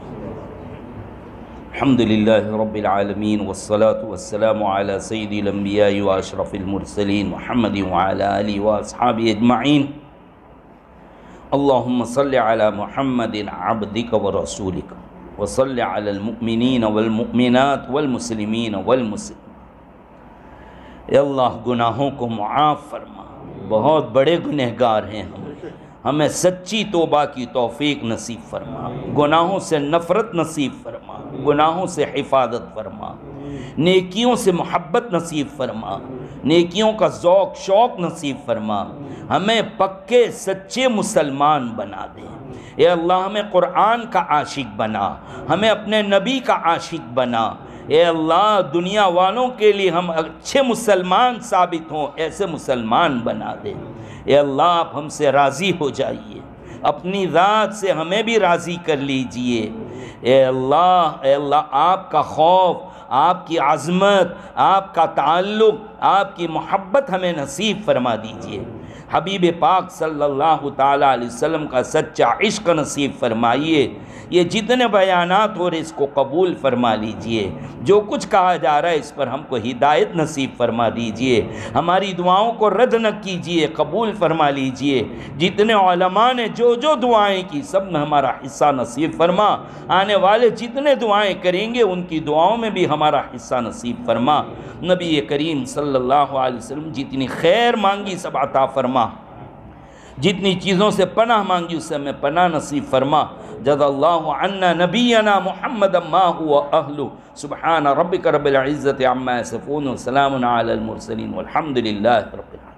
الحمدللہ رب العالمین والصلاة والسلام علی سید الانبیاء واشرف المرسلین محمد وعلی آلہ واصحابہ اجمعین۔ اللہم صل علی محمد عبدک ورسولک وصل علی المؤمنین والمؤمنات والمسلمین والمسلمات۔ اے اللہ گناہوں کو معاف فرما، بہت بڑے گنہگار ہیں ہمیں سچی توبہ کی توفیق نصیب فرما، گناہوں سے نفرت نصیب فرما، گناہوں سے حفاظت فرما، نیکیوں سے محبت نصیب فرما، نیکیوں کا ذوق شوق نصیب فرما، ہمیں پکے سچے مسلمان بنا دے۔ اے اللہ ہمیں قرآن کا عاشق بنا، ہمیں اپنے نبی کا عاشق بنا۔ اے اللہ دنیا والوں کے لیے ہم اچھے مسلمان ثابت ہوں، ایسے مسلمان بنا دے۔ اے اللہ آپ ہم سے راضی ہو جائیے، اپنی ذات سے ہمیں بھی راضی کر لیجئے۔ اے اللہ آپ کا خوف، آپ کی عظمت، آپ کا تعلق، آپ کی محبت ہمیں نصیب فرما دیجئے۔ حبیب پاک صلی اللہ تعالیٰ علیہ وسلم کا سچا عشق نصیب فرمائیے۔ یہ جتنے بیانات ہو رہے اس کو قبول فرما لیجئے، جو کچھ کہا جا رہا ہے اس پر ہم کو ہدایت نصیب فرما دیجئے، ہماری دعاؤں کو رد نہ کیجئے، قبول فرما لیجئے۔ جتنے علماء نے جو دعائیں کی سب میں ہمارا حصہ نصیب فرما، آنے والے جتنے دعائیں کریں گے ان کی دعاؤں میں بھی ہمارا حصہ نصیب فرما۔ نبی کریم صلی اللہ علیہ وسلم جتنی خیر مانگی سب عطا فرما، جتنی چیزوں سے پناہ مانگی اس سے ہمیں پناہ نصیب فرما۔ جزا اللہ عنا نبینا محمد ما هو اہلہ۔ سبحان ربک رب العزت عما یصفون وسلام علی المرسلین والحمد للہ رب العالمین۔